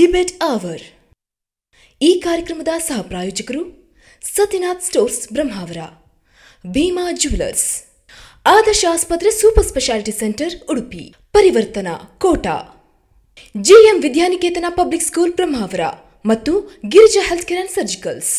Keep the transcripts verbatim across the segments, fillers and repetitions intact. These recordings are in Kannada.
Debate hour. ಈ ಕಾರ್ಯಕ್ರಮದ ಸಹ ಪ್ರಾಯೋಜಕರು ಸತ್ಯನಾಥ್ ಸ್ಟೋರ್ಸ್ ಬ್ರಹ್ಮಾವರ, ಭೀಮಾ ಜ್ಯುವೆಲರ್ಸ್, ಆದರ್ಶ ಆಸ್ಪತ್ರೆ super speciality centre Udupi, Parivartana Kota, GM Vidyaniketana public school Brahmavar ಮತ್ತು Girija health care and surgicals.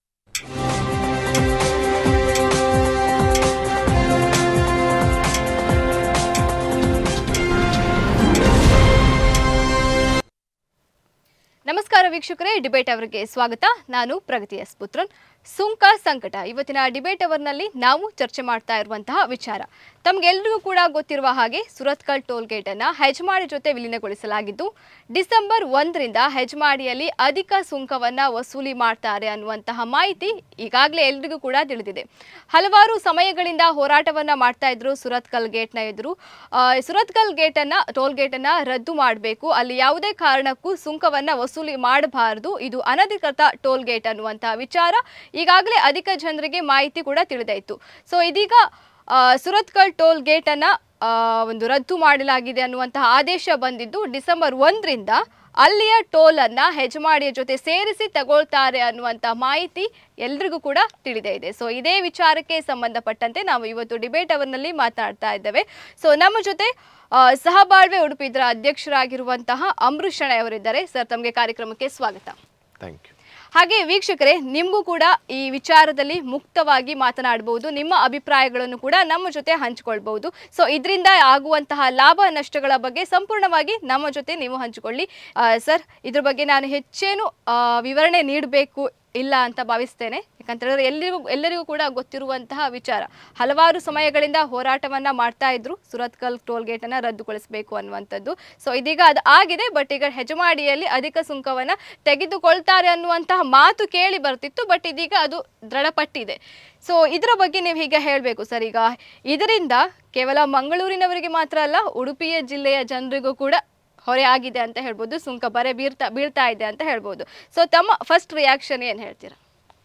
ನಮಸ್ಕಾರ ವೀಕ್ಷಕರೇ, ಡಿಬೇಟ್ ಅವರಿಗೆ ಸ್ವಾಗತ. ನಾನು ಪ್ರಗತಿ ಎಸ್ ಪುತ್ರನ್. ಸುಂಕ ಸಂಕಟ ಇವತ್ತಿನ ಡಿಬೇಟ್ ಅವರ್ನಲ್ಲಿ ನಾವು ಚರ್ಚೆ ಮಾಡ್ತಾ ಇರುವಂತಹ ವಿಚಾರ ತಮಗೆಲ್ಲರಿಗೂ ಕೂಡ ಗೊತ್ತಿರುವ ಹಾಗೆ ಸುರತ್ಕಲ್ ಟೋಲ್ ಗೇಟ್ ಅನ್ನ ಹೆಜ್ಮಾಡಿ ಜೊತೆ ವಿಲೀನಗೊಳಿಸಲಾಗಿದ್ದು ಡಿಸೆಂಬರ್ ಒಂದರಿಂದ ಹೆಜ್ಮಾಡಿಯಲ್ಲಿ ಅಧಿಕ ಸುಂಕವನ್ನ ವಸೂಲಿ ಮಾಡ್ತಾರೆ ಅನ್ನುವಂತಹ ಮಾಹಿತಿ ಈಗಾಗಲೇ ಎಲ್ಲರಿಗೂ ಕೂಡ ತಿಳಿದಿದೆ. ಹಲವಾರು ಸಮಯಗಳಿಂದ ಹೋರಾಟವನ್ನ ಮಾಡ್ತಾ ಇದ್ರು ಸುರತ್ಕಲ್ ಗೇಟ್ನ ಎದುರು. ಸುರತ್ಕಲ್ ಗೇಟ್ ಅನ್ನ ಟೋಲ್ ಗೇಟ್ ಅನ್ನ ರದ್ದು ಮಾಡಬೇಕು, ಅಲ್ಲಿ ಯಾವುದೇ ಕಾರಣಕ್ಕೂ ಸುಂಕವನ್ನ ವಸೂಲಿ ಮಾಡಬಾರದು, ಇದು ಅನಧಿಕೃತ ಟೋಲ್ ಗೇಟ್ ಅನ್ನುವಂತಹ ವಿಚಾರ ಈಗಾಗಲೇ ಅಧಿಕ ಜನರಿಗೆ ಮಾಹಿತಿ ಕೂಡ ತಿಳಿದಾಯಿತು. ಸೊ ಇದೀಗ ಸುರತ್ಕಲ್ ಟೋಲ್ ಗೇಟ್ ಅನ್ನ ಒಂದು ರದ್ದು ಮಾಡಲಾಗಿದೆ ಅನ್ನುವಂತಹ ಆದೇಶ ಬಂದಿದ್ದು ಡಿಸೆಂಬರ್ ಒಂದರಿಂದ ಅಲ್ಲಿಯ ಟೋಲ್ ಅನ್ನ ಹೆಜ್ಮಾಡಿಯ ಜೊತೆ ಸೇರಿಸಿ ತಗೊಳ್ತಾರೆ ಅನ್ನುವಂತಹ ಮಾಹಿತಿ ಎಲ್ರಿಗೂ ಕೂಡ ತಿಳಿದೇ ಇದೆ. ಸೊ ಇದೇ ವಿಚಾರಕ್ಕೆ ಸಂಬಂಧಪಟ್ಟಂತೆ ನಾವು ಇವತ್ತು ಡಿಬೇಟ್ ಅವರ್ನಲ್ಲಿ ಮಾತನಾಡ್ತಾ ಇದ್ದೇವೆ. ಸೊ ನಮ್ಮ ಜೊತೆ ಸಹಬಾಳ್ವೆ ಉಡುಪಿ ಇದರ ಅಧ್ಯಕ್ಷರಾಗಿರುವಂತಹ ಅಂಬರೀಶ್ ಶೆಣೈ ಅವರಿದ್ದಾರೆ. ಸರ್, ತಮಗೆ ಕಾರ್ಯಕ್ರಮಕ್ಕೆ ಸ್ವಾಗತ. Thank you. ಹಾಗೆ ವೀಕ್ಷಕರೇ, ನಿಮಗೂ ಕೂಡ ಈ ವಿಚಾರದಲ್ಲಿ ಮುಕ್ತವಾಗಿ ಮಾತನಾಡಬಹುದು, ನಿಮ್ಮ ಅಭಿಪ್ರಾಯಗಳನ್ನು ಕೂಡ ನಮ್ಮ ಜೊತೆ ಹಂಚಿಕೊಳ್ಬಹುದು. ಸೊ ಇದರಿಂದ ಆಗುವಂತಹ ಲಾಭ ನಷ್ಟಗಳ ಬಗ್ಗೆ ಸಂಪೂರ್ಣವಾಗಿ ನಮ್ಮ ಜೊತೆ ನೀವು ಹಂಚಿಕೊಳ್ಳಿ. ಸರ್, ಇದ್ರ ಬಗ್ಗೆ ನಾನು ಹೆಚ್ಚೇನು ವಿವರಣೆ ನೀಡಬೇಕು ಇಲ್ಲ ಅಂತ ಭಾವಿಸ್ತೇನೆ. ಯಾಕಂತೇಳಿದ್ರೆ ಎಲ್ಲರಿಗೂ ಎಲ್ಲರಿಗೂ ಕೂಡ ಗೊತ್ತಿರುವಂತಹ ವಿಚಾರ. ಹಲವಾರು ಸಮಯಗಳಿಂದ ಹೋರಾಟವನ್ನ ಮಾಡ್ತಾ ಇದ್ರು ಸುರತ್ಕಲ್ ಟೋಲ್ ಗೇಟ್ ಅನ್ನ ರದ್ದುಗೊಳಿಸಬೇಕು ಅನ್ನುವಂಥದ್ದು. ಸೊ ಇದೀಗ ಅದು ಆಗಿದೆ. ಬಟ್ ಈಗ ಹೆಜ್ಮಾಡಿಯಲ್ಲಿ ಅಧಿಕ ಸುಂಕವನ್ನ ತೆಗೆದುಕೊಳ್ತಾರೆ ಅನ್ನುವಂತಹ ಮಾತು ಕೇಳಿ ಬರ್ತಿತ್ತು. ಬಟ್ ಇದೀಗ ಅದು ದೃಢಪಟ್ಟಿದೆ. ಸೊ ಇದರ ಬಗ್ಗೆ ನೀವು ಹೀಗೆ ಹೇಳಬೇಕು ಸರ್. ಈಗ ಇದರಿಂದ ಕೇವಲ ಮಂಗಳೂರಿನವರಿಗೆ ಮಾತ್ರ ಅಲ್ಲ, ಉಡುಪಿಯ ಜಿಲ್ಲೆಯ ಜನರಿಗೂ ಕೂಡ ಹೊರೆ ಆಗಿದೆ ಅಂತ ಹೇಳ್ಬೋದು. ಸುಂಕ ಬರೆ ಬೀರ್ತಾ ಬೀಳ್ತಾ ಇದೆ ಅಂತ ಹೇಳ್ಬೋದು. ಸೊ ತಮ್ಮ ಫಸ್ಟ್ ರಿಯಾಕ್ಷನ್ ಏನು ಹೇಳ್ತೀರಾ?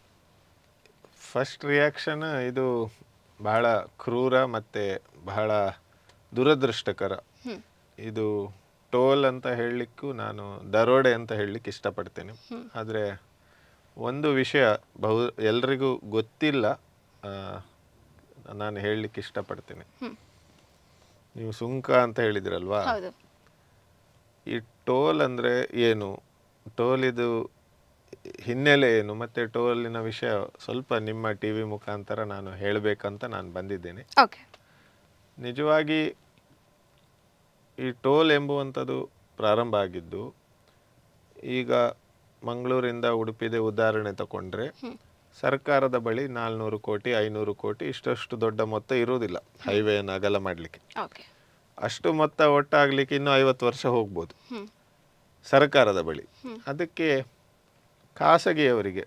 ಫಸ್ಟ್ ರಿಯಾಕ್ಷನ್, ಇದು ಬಹಳ ಕ್ರೂರ ಮತ್ತು ಬಹಳ ದುರದೃಷ್ಟಕರ. ಇದು ಟೋಲ್ ಅಂತ ಹೇಳಲಿಕ್ಕೂ ನಾನು ದರೋಡೆ ಅಂತ ಹೇಳಲಿಕ್ಕೆ ಇಷ್ಟಪಡ್ತೇನೆ. ಆದರೆ ಒಂದು ವಿಷಯ ಬಹು ಎಲ್ರಿಗೂ ಗೊತ್ತಿಲ್ಲ, ನಾನು ಹೇಳಲಿಕ್ಕೆ ಇಷ್ಟಪಡ್ತೇನೆ. ನೀವು ಸುಂಕ ಅಂತ ಹೇಳಿದ್ರಲ್ವಾ, ಈ ಟೋಲ್ ಅಂದರೆ ಏನು, ಟೋಲ್ ಇದು ಹಿನ್ನೆಲೆ ಏನು, ಮತ್ತು ಟೋಲಿನ ವಿಷಯ ಸ್ವಲ್ಪ ನಿಮ್ಮ ಟಿ ವಿ ಮುಖಾಂತರ ನಾನು ಹೇಳಬೇಕಂತ ನಾನು ಬಂದಿದ್ದೇನೆ. ನಿಜವಾಗಿ ಈ ಟೋಲ್ ಎಂಬುವಂಥದ್ದು ಪ್ರಾರಂಭ ಆಗಿದ್ದು ಈಗ ಮಂಗಳೂರಿಂದ ಉಡುಪಿದೆ ಉದಾಹರಣೆ ತಗೊಂಡ್ರೆ ಸರ್ಕಾರದ ಬಳಿ ನಾಲ್ನೂರು ಕೋಟಿ ಐನೂರು ಕೋಟಿ ಇಷ್ಟಷ್ಟು ದೊಡ್ಡ ಮೊತ್ತ ಇರುವುದಿಲ್ಲ ಹೈವೇಯನ್ನು ಅಗಲ ಮಾಡಲಿಕ್ಕೆ. ಅಷ್ಟು ಮೊತ್ತ ಒಟ್ಟಾಗಲಿಕ್ಕೆ ಇನ್ನೂ ಐವತ್ತು ವರ್ಷ ಹೋಗ್ಬೋದು ಸರ್ಕಾರದ ಬಳಿ. ಅದಕ್ಕೆ ಖಾಸಗಿಯವರಿಗೆ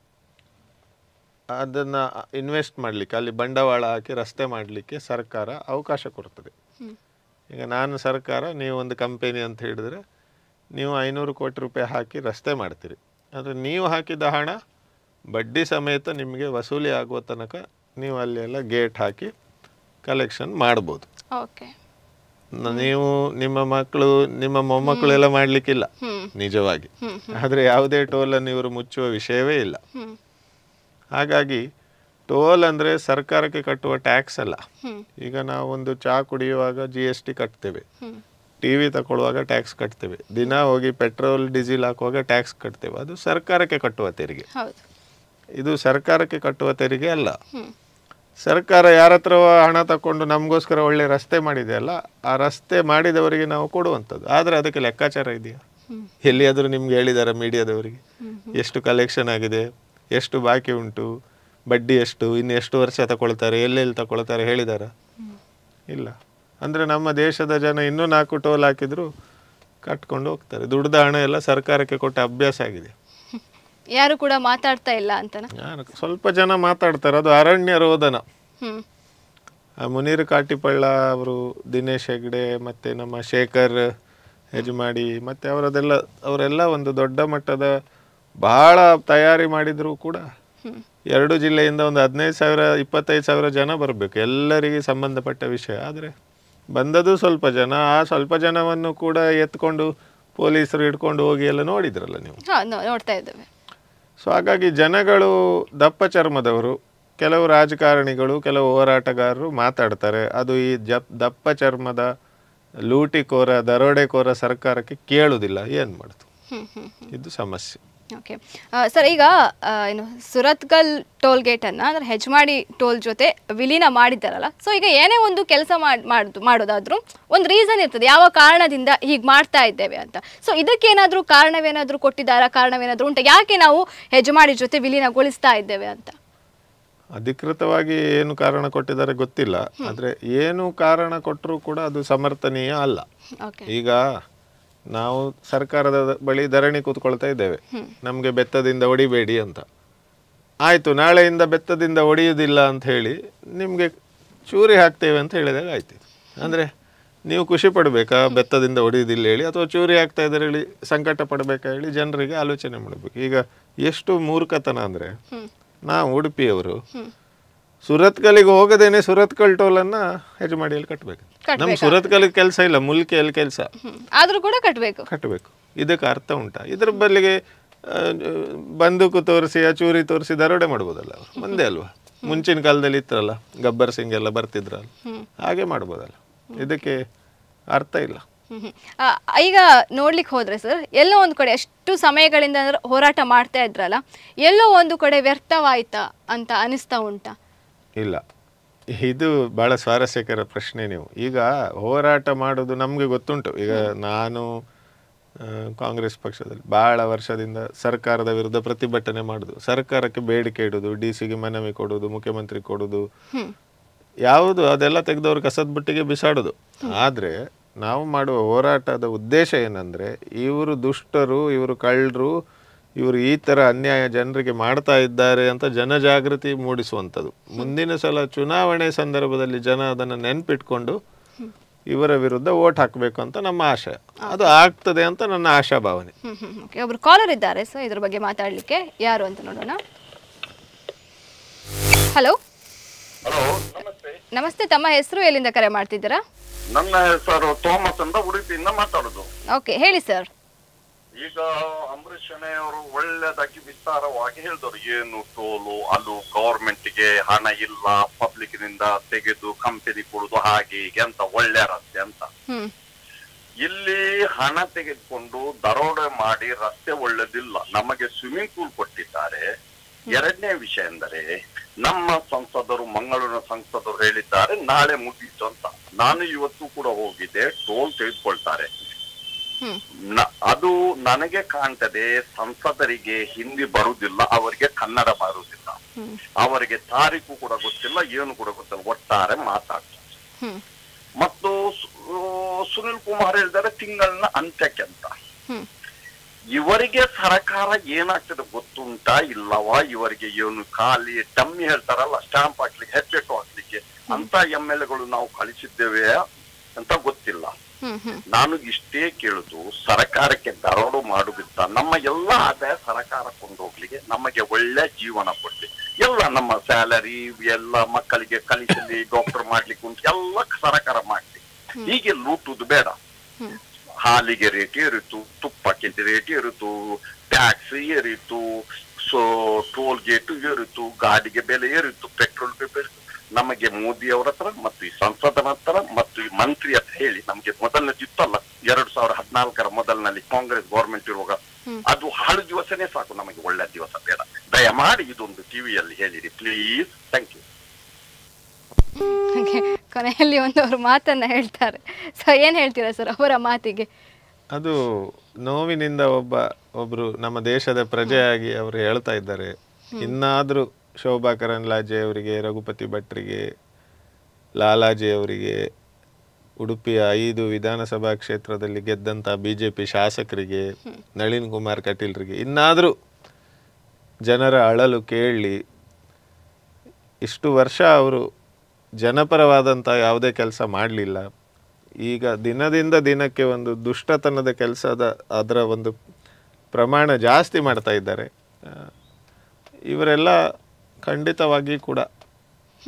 ಅದನ್ನು ಇನ್ವೆಸ್ಟ್ ಮಾಡಲಿಕ್ಕೆ, ಅಲ್ಲಿ ಬಂಡವಾಳ ಹಾಕಿ ರಸ್ತೆ ಮಾಡಲಿಕ್ಕೆ ಸರ್ಕಾರ ಅವಕಾಶ ಕೊಡ್ತದೆ. ಈಗ ನಾನು ಸರ್ಕಾರ, ನೀವು ಒಂದು ಕಂಪೆನಿ ಅಂತ ಹೇಳಿದ್ರೆ ನೀವು ಐನೂರು ಕೋಟಿ ರೂಪಾಯಿ ಹಾಕಿ ರಸ್ತೆ ಮಾಡ್ತೀರಿ. ಆದರೆ ನೀವು ಹಾಕಿದ ಹಣ ಬಡ್ಡಿ ಸಮೇತ ನಿಮಗೆ ವಸೂಲಿ ಆಗುವ ತನಕ ನೀವು ಅಲ್ಲಿ ಎಲ್ಲ ಗೇಟ್ ಹಾಕಿ ಕಲೆಕ್ಷನ್ ಮಾಡ್ಬೋದು. ನೀವು ನಿಮ್ಮ ಮಕ್ಕಳು ನಿಮ್ಮ ಮೊಮ್ಮಕ್ಕಳು ಎಲ್ಲ ಮಾಡ್ಲಿಕ್ಕಿಲ್ಲ ನಿಜವಾಗಿ. ಆದರೆ ಯಾವುದೇ ಟೋಲನ್ನು ಇವರು ಮುಚ್ಚುವ ವಿಷಯವೇ ಇಲ್ಲ. ಹಾಗಾಗಿ ಟೋಲ್ ಅಂದರೆ ಸರ್ಕಾರಕ್ಕೆ ಕಟ್ಟುವ ಟ್ಯಾಕ್ಸ್ ಅಲ್ಲ. ಈಗ ನಾವು ಒಂದು ಚಹಾ ಕುಡಿಯುವಾಗ ಜಿ ಎಸ್ ಟಿ ಕಟ್ತೇವೆ, ಟಿ ವಿ ತಗೊಳ್ಳುವಾಗ ಟ್ಯಾಕ್ಸ್ ಕಟ್ತೇವೆ, ದಿನ ಹೋಗಿ ಪೆಟ್ರೋಲ್ ಡೀಸೆಲ್ ಹಾಕುವಾಗ ಟ್ಯಾಕ್ಸ್ ಕಟ್ತೇವೆ. ಅದು ಸರ್ಕಾರಕ್ಕೆ ಕಟ್ಟುವ ತೆರಿಗೆ. ಇದು ಸರ್ಕಾರಕ್ಕೆ ಕಟ್ಟುವ ತೆರಿಗೆ ಅಲ್ಲ. ಸರ್ಕಾರ ಯಾರ ಹತ್ರ ಹಣ ತಗೊಂಡು ನಮಗೋಸ್ಕರ ಒಳ್ಳೆ ರಸ್ತೆ ಮಾಡಿದೆ ಅಲ್ಲ, ಆ ರಸ್ತೆ ಮಾಡಿದವರಿಗೆ ನಾವು ಕೊಡುವಂಥದ್ದು. ಆದರೆ ಅದಕ್ಕೆ ಲೆಕ್ಕಾಚಾರ ಇದೆಯಾ? ಎಲ್ಲಿಯಾದರೂ ನಿಮ್ಗೆ ಹೇಳಿದಾರ ಮೀಡಿಯಾದವರಿಗೆ ಎಷ್ಟು ಕಲೆಕ್ಷನ್ ಆಗಿದೆ, ಎಷ್ಟು ಬಾಕಿ ಉಂಟು, ಬಡ್ಡಿ ಎಷ್ಟು, ಇನ್ನು ಎಷ್ಟು ವರ್ಷ ತಗೊಳ್ತಾರೆ, ಎಲ್ಲೆಲ್ಲಿ ತಗೊಳ್ತಾರೆ ಹೇಳಿದಾರ? ಇಲ್ಲ. ಅಂದರೆ ನಮ್ಮ ದೇಶದ ಜನ ಇನ್ನೂ ನಾಲ್ಕು ಟೋಲ್ ಹಾಕಿದ್ರು ಕಟ್ಕೊಂಡು ಹೋಗ್ತಾರೆ. ದುಡ್ದ ಹಣ ಎಲ್ಲ ಸರ್ಕಾರಕ್ಕೆ ಕೊಟ್ಟ ಅಭ್ಯಾಸ ಆಗಿದೆ. ಯಾರು ಕೂಡ ಮಾತಾಡ್ತಾ ಇಲ್ಲ ಅಂತ ಸ್ವಲ್ಪ ಜನ ಮಾತಾಡ್ತಾರೆ. ಅದು ಅರಣ್ಯ ರೋದನ. ಮುನೀರ್ ಕಾಟಿಪಳ್ಳ ಅವರು, ದಿನೇಶ್ ಹೆಗ್ಡೆ, ಮತ್ತು ನಮ್ಮ ಶೇಖರ್ ಹೆಜ್ಮಾಡಿ, ಮತ್ತು ಅವರದೆಲ್ಲ ಅವರೆಲ್ಲ ಒಂದು ದೊಡ್ಡ ಮಟ್ಟದ ಬಹಳ ತಯಾರಿ ಮಾಡಿದ್ರು ಕೂಡ ಎರಡು ಜಿಲ್ಲೆಯಿಂದ ಒಂದು ಹದಿನೈದು ಸಾವಿರ ಇಪ್ಪತ್ತೈದು ಸಾವಿರ ಜನ ಬರಬೇಕು, ಎಲ್ಲರಿಗೆ ಸಂಬಂಧಪಟ್ಟ ವಿಷಯ. ಆದರೆ ಬಂದದ್ದು ಸ್ವಲ್ಪ ಜನ. ಆ ಸ್ವಲ್ಪ ಜನವನ್ನು ಕೂಡ ಎತ್ಕೊಂಡು ಪೊಲೀಸರು ಹಿಡ್ಕೊಂಡು ಹೋಗಿ ಎಲ್ಲ ನೋಡಿದ್ರಲ್ಲ ನೀವು. ಹಾ ನೋ- ನೋಡ್ತಾ ಇದ್ದೇವೆ. ಸೊ ಹಾಗಾಗಿ ಜನಗಳು ದಪ್ಪ ಚರ್ಮದವರು, ಕೆಲವು ರಾಜಕಾರಣಿಗಳು, ಕೆಲವು ಹೋರಾಟಗಾರರು ಮಾತಾಡ್ತಾರೆ, ಅದು ಈ ಜಪ್ ದಪ್ಪ ಚರ್ಮದ ಲೂಟಿಕೋರ ದರೋಡೆಕೋರ ಸರ್ಕಾರಕ್ಕೆ ಕೇಳುವುದಿಲ್ಲ, ಏನು ಮಾಡ್ತು, ಇದು ಸಮಸ್ಯೆ. ಓಕೆ ಸರ್, ಈಗ ಆ, ಏನು ಸುರತ್ಕಲ್ ಟೋಲ್ ಗೇಟನ್ನು ಅಂದರೆ ಹೆಜ್ಮಾಡಿ ಟೋಲ್ ಜೊತೆ ವಿಲೀನ ಮಾಡಿದ್ದಾರಲ್ಲ, ಸೊ ಈಗ ಏನೇ ಒಂದು ಕೆಲಸ ಮಾಡಿ ಮಾಡೋದು ಮಾಡೋದಾದ್ರೂ ಒಂದು ರೀಸನ್ ಇರ್ತದೆ, ಯಾವ ಕಾರಣದಿಂದ ಹೀಗೆ ಮಾಡ್ತಾ ಇದ್ದೇವೆ ಅಂತ. ಸೊ ಇದಕ್ಕೇನಾದರೂ ಕಾರಣವೇನಾದರೂ ಕೊಟ್ಟಿದ್ದಾರಾ, ಕಾರಣವೇನಾದರೂ ಉಂಟಾ, ಯಾಕೆ ನಾವು ಹೆಜ್ಮಾಡಿ ಜೊತೆ ವಿಲೀನಗೊಳಿಸ್ತಾ ಇದ್ದೇವೆ ಅಂತ? ಅಧಿಕೃತವಾಗಿ ಏನು ಕಾರಣ ಕೊಟ್ಟಿದ್ದಾರೆ ಗೊತ್ತಿಲ್ಲ, ಆದರೆ ಏನು ಕಾರಣ ಕೊಟ್ಟರೂ ಕೂಡ ಅದು ಸಮರ್ಥನೀಯ ಅಲ್ಲ. ಓಕೆ, ಈಗ ನಾವು ಸರ್ಕಾರದ ಬಳಿ ಧರಣಿ ಕೂತ್ಕೊಳ್ತಾ ಇದ್ದೇವೆ, ನಮಗೆ ಬೆತ್ತದಿಂದ ಹೊಡಿಬೇಡಿ ಅಂತ. ಆಯಿತು, ನಾಳೆಯಿಂದ ಬೆತ್ತದಿಂದ ಹೊಡೆಯುವುದಿಲ್ಲ ಅಂತ ಹೇಳಿ ನಿಮಗೆ ಚೂರಿ ಹಾಕ್ತೇವೆ ಅಂತ ಹೇಳಿದಾಗ ಆಯ್ತು. ಅಂದರೆ ನೀವು ಖುಷಿ ಪಡಬೇಕಾ ಬೆತ್ತದಿಂದ ಹೊಡೆಯುವುದಿಲ್ಲ ಹೇಳಿ, ಅಥವಾ ಚೂರಿ ಹಾಕ್ತಾ ಇದ್ದಾರೆ ಹೇಳಿ ಸಂಕಟ ಪಡಬೇಕಾ ಹೇಳಿ ಜನರಿಗೆ ಆಲೋಚನೆ ಮಾಡಬೇಕು. ಈಗ ಎಷ್ಟು ಮೂರ್ಖತನ ಅಂದರೆ, ನಾವು ಉಡುಪಿಯವರು ಸುರತ್ಕಲ್ಲಿಗೆ ಹೋಗದೇನೆ ಸುರತ್ಕಲ್ ಟೋಲನ್ನು ಹೆಜ್ಮಾಡಿಯಲ್ಲಿ ಕಟ್ಟಬೇಕು. ನಮ್ಮ ಸುರತ್ಕಲ್ಗೆ ಕೆಲಸ ಇಲ್ಲ, ಮುಲ್ಕಿಯಲ್ಲಿ ಕೆಲಸ, ಆದರೂ ಕೂಡ ಕಟ್ಟಬೇಕು ಕಟ್ಟಬೇಕು. ಇದಕ್ಕೆ ಅರ್ಥ ಉಂಟಾ? ಇದ್ರ ಬದಲಿಗೆ ಬಂದೂಕು ತೋರಿಸಿ ಆ ಚೂರಿ ತೋರಿಸಿ ದರೋಡೆ ಮಾಡ್ಬೋದಲ್ಲ ಅವರು, ಒಂದೇ ಅಲ್ವಾ? ಮುಂಚಿನ ಕಾಲದಲ್ಲಿ ಇತ್ತರಲ್ಲ, ಗಬ್ಬರ್ ಸಿಂಗ್ ಎಲ್ಲ ಬರ್ತಿದ್ರಲ್ಲ, ಹಾಗೆ ಮಾಡ್ಬೋದಲ್ಲ. ಇದಕ್ಕೆ ಅರ್ಥ ಇಲ್ಲ. ಈಗ ನೋಡ್ಲಿಕ್ಕೆ ಹೋದ್ರೆ ಸರ್, ಎಲ್ಲೋ ಒಂದು ಕಡೆ ಎಷ್ಟು ಸಮಯಗಳಿಂದ ಹೋರಾಟ ಮಾಡ್ತಾ ಇದ್ರಲ್ಲ, ಎಲ್ಲೋ ಒಂದು ಕಡೆ ವ್ಯರ್ಥವಾಯ್ತಾ ಅಂತ ಅನಿಸ್ತಾ ಉಂಟಾ? ಇಲ್ಲ, ಇದು ಭಾಳ ಸ್ವಾರಸ್ಯಕರ ಪ್ರಶ್ನೆ. ನೀವು ಈಗ ಹೋರಾಟ ಮಾಡೋದು ನಮಗೆ ಗೊತ್ತುಂಟು. ಈಗ ನಾನು ಕಾಂಗ್ರೆಸ್ ಪಕ್ಷದಲ್ಲಿ ಭಾಳ ವರ್ಷದಿಂದ ಸರ್ಕಾರದ ವಿರುದ್ಧ ಪ್ರತಿಭಟನೆ ಮಾಡೋದು, ಸರ್ಕಾರಕ್ಕೆ ಬೇಡಿಕೆ ಇಡೋದು, ಡಿ ಸಿಗೆ ಮನವಿ ಕೊಡೋದು, ಮುಖ್ಯಮಂತ್ರಿ ಕೊಡೋದು, ಯಾವುದು ಅದೆಲ್ಲ ತೆಗೆದವ್ರು ಕಸದ ಬುಟ್ಟಿಗೆ ಬಿಸಾಡೋದು. ಆದರೆ ನಾವು ಮಾಡುವ ಹೋರಾಟದ ಉದ್ದೇಶ ಏನಂದರೆ, ಇವರು ದುಷ್ಟರು, ಇವರು ಕಳ್ಳರು, ಇವರು ಈ ಥರ ಅನ್ಯಾಯ ಜನರಿಗೆ ಮಾಡ್ತಾ ಇದ್ದಾರೆ ಅಂತ ಜನಜಾಗೃತಿ ಮೂಡಿಸುವಂಥದ್ದು. ಮುಂದಿನ ಸಲ ಚುನಾವಣೆ ಸಂದರ್ಭದಲ್ಲಿ ಜನ ಅದನ್ನು ನೆನ್ಪಿಟ್ಕೊಂಡು ಇವರ ವಿರುದ್ಧ ಓಟ್ ಹಾಕಬೇಕು ಅಂತ ನಮ್ಮ ಆಶಯ. ಅದು ಆಗ್ತದೆ ಅಂತ ನನ್ನ ಆಶಾಭಾವನೆ. ಒಬ್ರು ಕಾಲರ್ ಇದ್ದಾರೆ ಸರ್, ಇದ್ರ ಬಗ್ಗೆ ಮಾತಾಡಲಿಕ್ಕೆ. ಯಾರು ಅಂತ ನೋಡೋಣ. ಹಲೋ ಹಲೋ, ನಮಸ್ತೆ. ನಮಸ್ತೆ, ತಮ್ಮ ಹೆಸರು, ಎಲ್ಲಿಂದ ಕರೆ ಮಾಡ್ತಿದ್ದೀರಾ? ನನ್ನ ಹೆಸರು ಥೋಮಸ್ ಅಂತ ಉಡುಪಿಯಿಂದ ಮಾತಾಡುದು. ಓಕೆ, ಹೇಳಿ ಸರ್. ಈಗ ಅಂಬರೀಷ್ ಅವರು ಒಳ್ಳೆದಾಗಿ ವಿಸ್ತಾರವಾಗಿ ಹೇಳಿದರು, ಏನು ಟೋಲು, ಅದು ಗವರ್ಮೆಂಟ್ಗೆ ಹಣ ಇಲ್ಲ, ಪಬ್ಲಿಕ್ ನಿಂದ ತೆಗೆದು ಕಂಪನಿ ಕೊಡುದು, ಹಾಗೆ ಹೀಗೆ ಅಂತ, ಒಳ್ಳೆ ರಸ್ತೆ ಅಂತ. ಇಲ್ಲಿ ಹಣ ತೆಗೆದುಕೊಂಡು ದರೋಡೆ ಮಾಡಿ ರಸ್ತೆ ಒಳ್ಳೆದಿಲ್ಲ. ನಮಗೆ ಸ್ವಿಮ್ಮಿಂಗ್ ಪೂಲ್ ಕೊಟ್ಟಿದ್ದಾರೆ. ಎರಡನೇ ವಿಷಯ ಎಂದರೆ, ನಮ್ಮ ಸಂಸದರು, ಮಂಗಳೂರಿನ ಸಂಸದರು ಹೇಳಿದ್ದಾರೆ ನಾಳೆ ಮುಗೀತು ಅಂತ. ನಾನು ಇವತ್ತು ಕೂಡ ಹೋಗಿದ್ದೆ, ಟೋಲ್ ತೆಗೆದುಕೊಳ್ತಾರೆ. ಅದು ನನಗೆ ಕಾಣ್ತದೆ, ಸಂಸದರಿಗೆ ಹಿಂದಿ ಬರುವುದಿಲ್ಲ, ಅವರಿಗೆ ಕನ್ನಡ ಬರುವುದಿಲ್ಲ, ಅವರಿಗೆ ತಾರೀಕು ಕೂಡ ಗೊತ್ತಿಲ್ಲ, ಏನು ಕೂಡ ಗೊತ್ತಿಲ್ಲ, ಒಟ್ಟಾರೆ ಮಾತಾಡ್ತಾರೆ. ಮತ್ತು ಸುನಿಲ್ ಕುಮಾರ್ ಹೇಳಿದ್ದಾರೆ ತಿಂಗಳಿನ ಅಂತ್ಯಕ್ಕೆ ಅಂತ. ಇವರಿಗೆ ಸರ್ಕಾರ ಏನಾಗ್ತದೆ ಗೊತ್ತುಂಟಾ ಇಲ್ಲವಾ? ಇವರಿಗೆ ಏನು ಖಾಲಿ ಡಮ್ಮಿ ಹೇಳ್ತಾರಲ್ಲ, ಸ್ಟಾಂಪ್ ಹಾಕ್ಲಿಕ್ಕೆ, ಹೆಬ್ಬೆಟ್ಟು ಹಾಕ್ಲಿಕ್ಕೆ ಅಂತ ಎಂ ಎಲ್ ಎಗಳು ನಾವು ಕಳಿಸಿದ್ದೇವೆ ಅಂತ ಗೊತ್ತಿಲ್ಲ. ನಾನು ಇಷ್ಟೇ ಕೇಳುದು, ಸರ್ಕಾರಕ್ಕೆ ದರೋಡು ಮಾಡುವುದಿಲ್ಲ, ನಮ್ಮ ಎಲ್ಲ ಆದಾಯ ಸರ್ಕಾರ ಕೊಂಡೋಗ್ಲಿಕ್ಕೆ, ನಮಗೆ ಒಳ್ಳೆ ಜೀವನ ಕೊಡ್ಲಿ, ಎಲ್ಲ ನಮ್ಮ ಸ್ಯಾಲರಿ ಎಲ್ಲ ಮಕ್ಕಳಿಗೆ ಕಲಿಸಲಿ, ಡಾಕ್ಟರ್ ಮಾಡ್ಲಿಕ್ಕೆ ಉಂಟು, ಎಲ್ಲ ಸರ್ಕಾರ ಮಾಡ್ಲಿ. ಹೀಗೆ ಲೂಟುದು ಬೇಡ. ಹಾಲಿಗೆ ರೇಟ್ ಏರಿತು, ತುಪ್ಪಕ್ಕೆ ರೇಟ್ ಏರಿತು, ಟ್ಯಾಕ್ಸ್ ಏರಿತು, ಸೊ ಟೋಲ್ ಗೇಟ್ ಏರಿತು, ಗಾಡಿಗೆ ಬೆಲೆ ಏರಿತು, ಪೆಟ್ರೋಲ್ ಬೆಲೆ. ನಮಗೆ ಮೋದಿ ಅವರ ಹತ್ರ ಮತ್ತು ಈ ಸಂಸದನ ಹತ್ರ ಮತ್ತು ಈ ಮಂತ್ರಿ ಹತ್ರ ಹೇಳಿ, ನಮ್ಗೆ ಮೊದಲನೇದಿತ್ತಲ್ಲ ಎರಡ್ ಸಾವಿರ ಹದಿನಾಲ್ಕರ ಮೊದಲಿನಲ್ಲಿ ಕಾಂಗ್ರೆಸ್ ಗವರ್ಮೆಂಟ್ ಇರುವಾಗ, ಅದು ಹಾಳು ದಿವಸನೇ ಸಾಕು, ನಮಗೆ ಒಳ್ಳೆ ದಿವಸ ಬೇಡ. ದಯಮಾಡಿ ಇದೊಂದು ಟಿವಿಯಲ್ಲಿ ಹೇಳಿರಿ ಪ್ಲೀಸ್. Thank you. ಕೊನೆಯಲ್ಲಿ ಒಂದು ಅವರು ಮಾತನ್ನ ಹೇಳ್ತಾರೆ, ಸೊ ಏನ್ ಹೇಳ್ತೀರಾ ಸರ್ ಅವರ ಮಾತಿಗೆ? ಅದು ನೋವಿನಿಂದ ಒಬ್ಬ ಒಬ್ರು ನಮ್ಮ ದೇಶದ ಪ್ರಜೆಯಾಗಿ ಅವರು ಹೇಳ್ತಾ ಇದ್ದಾರೆ. ಇನ್ನಾದರೂ ಶೋಭಾ ಕರಂದ್ಲಾಜೆ ಅವರಿಗೆ, ರಘುಪತಿ ಭಟ್ರಿಗೆ, ಲಾಲಾಜಿ ಅವರಿಗೆ, ಉಡುಪಿಯ ಐದು ವಿಧಾನಸಭಾ ಕ್ಷೇತ್ರದಲ್ಲಿ ಗೆದ್ದಂಥ ಬಿ ಜೆ ಪಿ ಶಾಸಕರಿಗೆ, ನಳಿನ್ ಕುಮಾರ್ ಕಟೀಲ್ರಿಗೆ ಇನ್ನಾದರೂ ಜನರ ಅಳಲು ಕೇಳಲಿ. ಇಷ್ಟು ವರ್ಷ ಅವರು ಜನಪರವಾದಂಥ ಯಾವುದೇ ಕೆಲಸ ಮಾಡಲಿಲ್ಲ. ಈಗ ದಿನದಿಂದ ದಿನಕ್ಕೆ ಒಂದು ದುಷ್ಟತನದ ಕೆಲಸದ ಅದರ ಒಂದು ಪ್ರಮಾಣ ಜಾಸ್ತಿ ಮಾಡ್ತಾ ಇದ್ದಾರೆ. ಇವರೆಲ್ಲ ಖಂಡಿತವಾಗಿ ಕೂಡ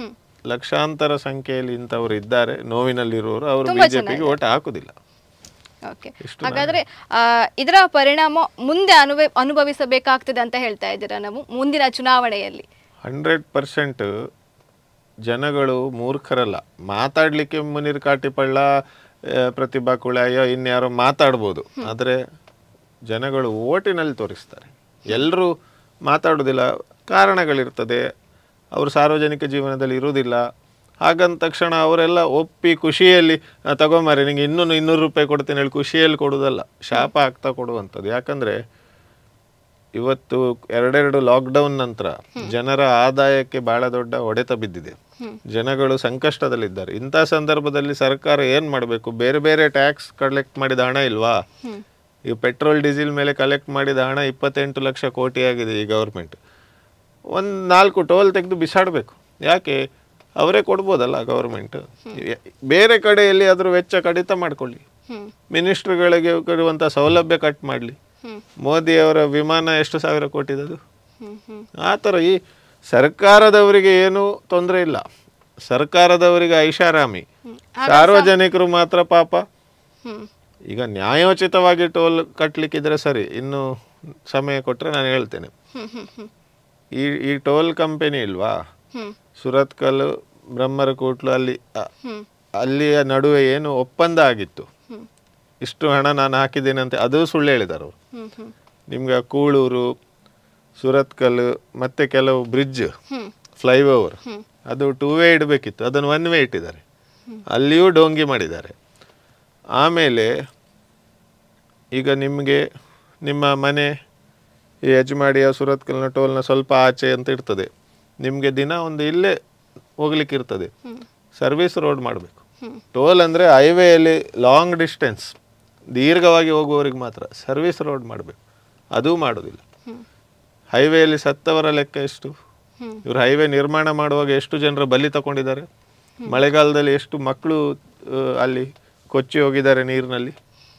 ಲಕ್ಷಾಂತರ ಸಂಖ್ಯೆಯಲ್ಲಿ ಇಂಥವ್ರು ಇದ್ದಾರೆ, ನೋವಿನಲ್ಲಿರುವವರು. ಅವರು ಬಿಜೆಪಿಗೆ ಓಟ್ ಹಾಕುದಿಲ್ಲ. ಓಕೆ, ಹಾಗಾದ್ರೆ ಇದರ ಪರಿಣಾಮ ಮುಂದೆ ಅನುಭವ ಅನುಭವಿಸಬೇಕಾಗ್ತದೆ ಅಂತ ಹೇಳ್ತಾ ಇದ್ದೀರಾ ನಾವು ಮುಂದಿನ ಚುನಾವಣೆಯಲ್ಲಿ? ಹಂಡ್ರೆಡ್ ಪರ್ಸೆಂಟ್ ಜನಗಳು ಮೂರ್ಖರಲ್ಲ. ಮಾತಾಡ್ಲಿಕ್ಕೆ ಮುನೀರ್ ಕಾಟಿಪಳ್ಳ, ಪ್ರತಿಭಾ ಕುಳಾಯ, ಇನ್ಯಾರೋ ಮಾತಾಡ್ಬೋದು, ಆದರೆ ಜನಗಳು ಓಟಿನಲ್ಲಿ ತೋರಿಸ್ತಾರೆ. ಎಲ್ಲರೂ ಮಾತಾಡೋದಿಲ್ಲ, ಕಾರಣಗಳಿರ್ತದೆ, ಅವರು ಸಾರ್ವಜನಿಕ ಜೀವನದಲ್ಲಿ ಇರುವುದಿಲ್ಲ. ಹಾಗಂದ ತಕ್ಷಣ ಅವರೆಲ್ಲ ಒಪ್ಪಿ ಖುಷಿಯಲ್ಲಿ ತಗೊಂಬಾರಿ ನಿಂಗೆ ಇನ್ನೂ ಇನ್ನೂರು ರೂಪಾಯಿ ಕೊಡ್ತೀನಿ ಹೇಳಿ ಖುಷಿಯಲ್ಲಿ ಕೊಡೋದಲ್ಲ, ಶಾಪ ಆಗ್ತಾ ಕೊಡುವಂಥದ್ದು. ಯಾಕಂದರೆ ಇವತ್ತು ಎರಡೆರಡು ಲಾಕ್ಡೌನ್ ನಂತರ ಜನರ ಆದಾಯಕ್ಕೆ ಬಹಳ ದೊಡ್ಡ ಹೊಡೆತ ಬಿದ್ದಿದೆ. ಜನಗಳು ಸಂಕಷ್ಟದಲ್ಲಿದ್ದಾರೆ. ಇಂಥ ಸಂದರ್ಭದಲ್ಲಿ ಸರ್ಕಾರ ಏನು ಮಾಡಬೇಕು? ಬೇರೆ ಬೇರೆ ಟ್ಯಾಕ್ಸ್ ಕಲೆಕ್ಟ್ ಮಾಡಿದ ಹಣ ಇಲ್ವಾ? ಈ ಪೆಟ್ರೋಲ್ ಡೀಸೆಲ್ ಮೇಲೆ ಕಲೆಕ್ಟ್ ಮಾಡಿದ ಹಣ ಇಪ್ಪತ್ತೆಂಟು ಲಕ್ಷ ಕೋಟಿ ಆಗಿದೆ ಈ ಗೌರ್ಮೆಂಟ್. ಒಂದು ನಾಲ್ಕು ಟೋಲ್ ತೆಗೆದು ಬಿಸಾಡಬೇಕು. ಯಾಕೆ? ಅವರೇ ಕೊಡ್ಬೋದಲ್ಲ ಗೌರ್ಮೆಂಟ್. ಬೇರೆ ಕಡೆಯಲ್ಲಿ ಅದ್ರ ವೆಚ್ಚ ಕಡಿತ ಮಾಡ್ಕೊಳ್ಳಿ, ಮಿನಿಸ್ಟ್ರುಗಳಿಗೆ ಕೊಡುವಂಥ ಸೌಲಭ್ಯ ಕಟ್ ಮಾಡಲಿ. ಮೋದಿಯವರ ವಿಮಾನ ಎಷ್ಟು ಸಾವಿರ ಕೋಟಿದದು? ಆ ಥರ ಈ ಸರ್ಕಾರದವರಿಗೆ ಏನೂ ತೊಂದರೆ ಇಲ್ಲ, ಸರ್ಕಾರದವರಿಗೆ ಐಷಾರಾಮಿ, ಸಾರ್ವಜನಿಕರು ಮಾತ್ರ ಪಾಪ. ಈಗ ನ್ಯಾಯೋಚಿತವಾಗಿ ಟೋಲ್ ಕಟ್ಟಲಿಕ್ಕಿದ್ರೆ ಸರಿ, ಇನ್ನು ಸಮಯ ಕೊಟ್ಟರೆ ನಾನು ಹೇಳ್ತೇನೆ. ಈ ಈ ಟೋಲ್ ಕಂಪನಿ ಇಲ್ವಾ, ಸುರತ್ಕಲ್ ಬ್ರಹ್ಮರಕೋಟ್ಲು, ಅಲ್ಲಿ ಅಲ್ಲಿಯ ನಡುವೆ ಏನು ಒಪ್ಪಂದ ಆಗಿತ್ತು, ಇಷ್ಟು ಹಣ ನಾನು ಹಾಕಿದ್ದೇನೆ ಅಂತ, ಅದು ಸುಳ್ಳು ಹೇಳಿದ್ದಾರೆ ಅವರು. ನಿಮ್ಗೆ ಕೂಳೂರು, ಸುರತ್ಕಲ್ ಮತ್ತೆ ಕೆಲವು ಬ್ರಿಡ್ಜ್, ಫ್ಲೈಓವರ್, ಅದು ಟೂ ವೇ ಇಡಬೇಕಿತ್ತು, ಅದನ್ನು ಒನ್ ವೇ ಇಟ್ಟಿದ್ದಾರೆ, ಅಲ್ಲಿಯೂ ಡೋಂಗಿ ಮಾಡಿದ್ದಾರೆ. ಆಮೇಲೆ ಈಗ ನಿಮಗೆ ನಿಮ್ಮ ಮನೆ ಈ ಯಜಮಾಡಿಯ ಸುರತ್ಕಲ್ನ ಟೋಲ್ನ ಸ್ವಲ್ಪ ಆಚೆ ಅಂತ ಇರ್ತದೆ, ನಿಮಗೆ ದಿನ ಒಂದು ಇಲ್ಲೇ ಹೋಗ್ಲಿಕ್ಕೆ ಇರ್ತದೆ, ಸರ್ವಿಸ್ ರೋಡ್ ಮಾಡಬೇಕು. ಟೋಲ್ ಅಂದರೆ ಹೈವೇಯಲ್ಲಿ ಲಾಂಗ್ ಡಿಸ್ಟೆನ್ಸ್ ದೀರ್ಘವಾಗಿ ಹೋಗುವವರಿಗೆ ಮಾತ್ರ ಸರ್ವಿಸ್ ರೋಡ್ ಮಾಡಬೇಕು, ಅದೂ ಮಾಡೋದಿಲ್ಲ. ಹೈವೇಯಲ್ಲಿ ಸತ್ತವರ ಲೆಕ್ಕ ಎಷ್ಟು? ಇವರು ಹೈವೇ ನಿರ್ಮಾಣ ಮಾಡುವಾಗ ಎಷ್ಟು ಜನರ ಬಲಿ ತಗೊಂಡಿದ್ದಾರೆ, ಮಳೆಗಾಲದಲ್ಲಿ ಎಷ್ಟು ಮಕ್ಕಳು ಅಲ್ಲಿ ಕೊಚ್ಚಿ ಹೋಗಿದ್ದಾರೆ ನೀರಿನಲ್ಲಿ.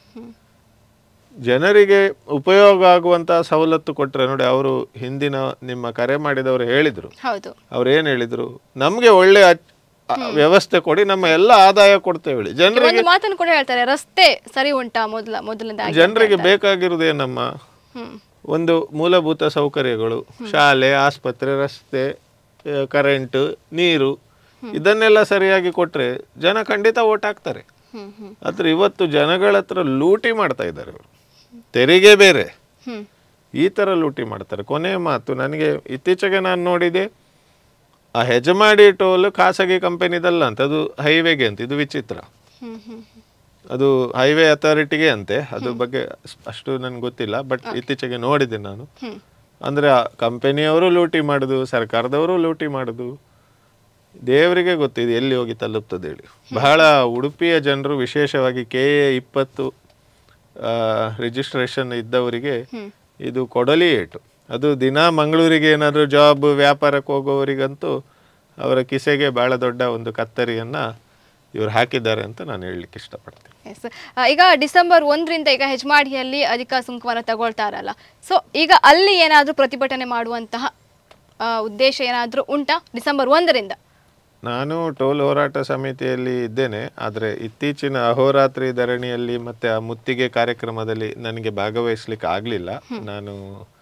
ಜನರಿಗೆ ಉಪಯೋಗ ಆಗುವಂತ ಸವಲತ್ತು ಕೊಟ್ಟರೆ ನೋಡಿ. ಅವರು ಹಿಂದಿನ ನಿಮ್ಮ ಕರೆ ಮಾಡಿದವರು ಹೇಳಿದ್ರು, ಅವ್ರು ಏನ್ ಹೇಳಿದ್ರು, ನಮ್ಗೆ ಒಳ್ಳೆ ವ್ಯವಸ್ಥೆ ಕೊಡಿ, ನಮ್ಮ ಎಲ್ಲ ಆದಾಯ ಕೊಡ್ತೇವೆ ಹೇಳಿ ಜನರಿಗೆ ಮಾತನ್ನು ಕೂಡ ಹೇಳ್ತಾರೆ. ರಸ್ತೆ ಸರಿ ಉಂಟಾ ಮೊದಲ ಮೊದಲಿಂದ ಜನರಿಗೆ ಬೇಕಾಗಿರುವುದೇನಮ್ಮ? ಒಂದು ಮೂಲಭೂತ ಸೌಕರ್ಯಗಳು, ಶಾಲೆ, ಆಸ್ಪತ್ರೆ, ರಸ್ತೆ, ಕರೆಂಟ್, ನೀರು, ಇದನ್ನೆಲ್ಲ ಸರಿಯಾಗಿ ಕೊಟ್ರೆ ಜನ ಖಂಡಿತ ಓಟ್ ಹಾಕ್ತಾರೆ. ಆದ್ರೆ ಇವತ್ತು ಜನಗಳ ಹತ್ರ ಲೂಟಿ ಮಾಡ್ತಾ ಇದ್ದಾರೆ ಅವರು, ತೆರಿಗೆ ಬೇರೆ ಈ ತರ ಲೂಟಿ ಮಾಡ್ತಾರೆ. ಕೊನೆ ಮಾತು, ನನಗೆ ಇತ್ತೀಚೆಗೆ ನಾನು ನೋಡಿದೆ, ಆ ಹೆಜಮಾಡಿ ಟೋಲ್ ಖಾಸಗಿ ಕಂಪನಿದಲ್ಲ ಅಂತ, ಅದು ಹೈವೇಗೆ ಅಂತ. ಇದು ವಿಚಿತ್ರ, ಅದು ಹೈವೇ ಅಥಾರಿಟಿಗೆ ಅಂತೆ, ಅದ್ರ ಬಗ್ಗೆ ಅಷ್ಟು ನನ್ಗೆ ಗೊತ್ತಿಲ್ಲ, ಬಟ್ ಇತ್ತೀಚೆಗೆ ನೋಡಿದೆ ನಾನು. ಅಂದ್ರೆ ಆ ಕಂಪನಿಯವರು ಲೂಟಿ ಮಾಡುದು, ಸರ್ಕಾರದವರು ಲೂಟಿ ಮಾಡುದು, ದೇವರಿಗೆ ಗೊತ್ತಿದೆ ಎಲ್ಲಿ ಹೋಗಿ ತಲುಪ್ತದೆ ಹೇಳಿ. ಬಹಳ ಉಡುಪಿಯ ಜನರು, ವಿಶೇಷವಾಗಿ ಕೆ ಎ ಇಪ್ಪತ್ತು ರಿಜಿಸ್ಟ್ರೇಷನ್ ಇದ್ದವರಿಗೆ ಇದು ಕೊಡಲಿ ಏಟು. ಅದು ದಿನ ಮಂಗಳೂರಿಗೆ ಏನಾದರೂ ಜಾಬ್ ವ್ಯಾಪಾರಕ್ಕೆ ಹೋಗೋವರಿಗಂತೂ ಅವರ ಕಿಸೆಗೆ ಬಹಳ ದೊಡ್ಡ ಒಂದು ಕತ್ತರಿಯನ್ನ ಇವರು ಹಾಕಿದ್ದಾರೆ ಅಂತ ನಾನು ಹೇಳಲಿಕ್ಕೆ ಇಷ್ಟಪಡ್ತೀನಿ. ಈಗ ಡಿಸೆಂಬರ್ ಒಂದರಿಂದ ಈಗ ಹೆಜ್ಮಾಡಿಯಲ್ಲಿ ಅಧಿಕ ಸುಂಕವನ್ನು ತಗೊಳ್ತಾರಲ್ಲ, ಸೊ ಈಗ ಅಲ್ಲಿ ಏನಾದರೂ ಪ್ರತಿಭಟನೆ ಮಾಡುವಂತಹ ಉದ್ದೇಶ ಏನಾದರೂ ಉಂಟಾ ಡಿಸೆಂಬರ್ ಒಂದರಿಂದ? ನಾನು ಟೋಲ್ ಹೋರಾಟ ಸಮಿತಿಯಲ್ಲಿ ಇದ್ದೇನೆ, ಆದರೆ ಇತ್ತೀಚಿನ ಅಹೋರಾತ್ರಿ ಧರಣಿಯಲ್ಲಿ ಮತ್ತು ಆ ಮುತ್ತಿಗೆ ಕಾರ್ಯಕ್ರಮದಲ್ಲಿ ನನಗೆ ಭಾಗವಹಿಸ್ಲಿಕ್ಕೆ ಆಗಲಿಲ್ಲ. ನಾನು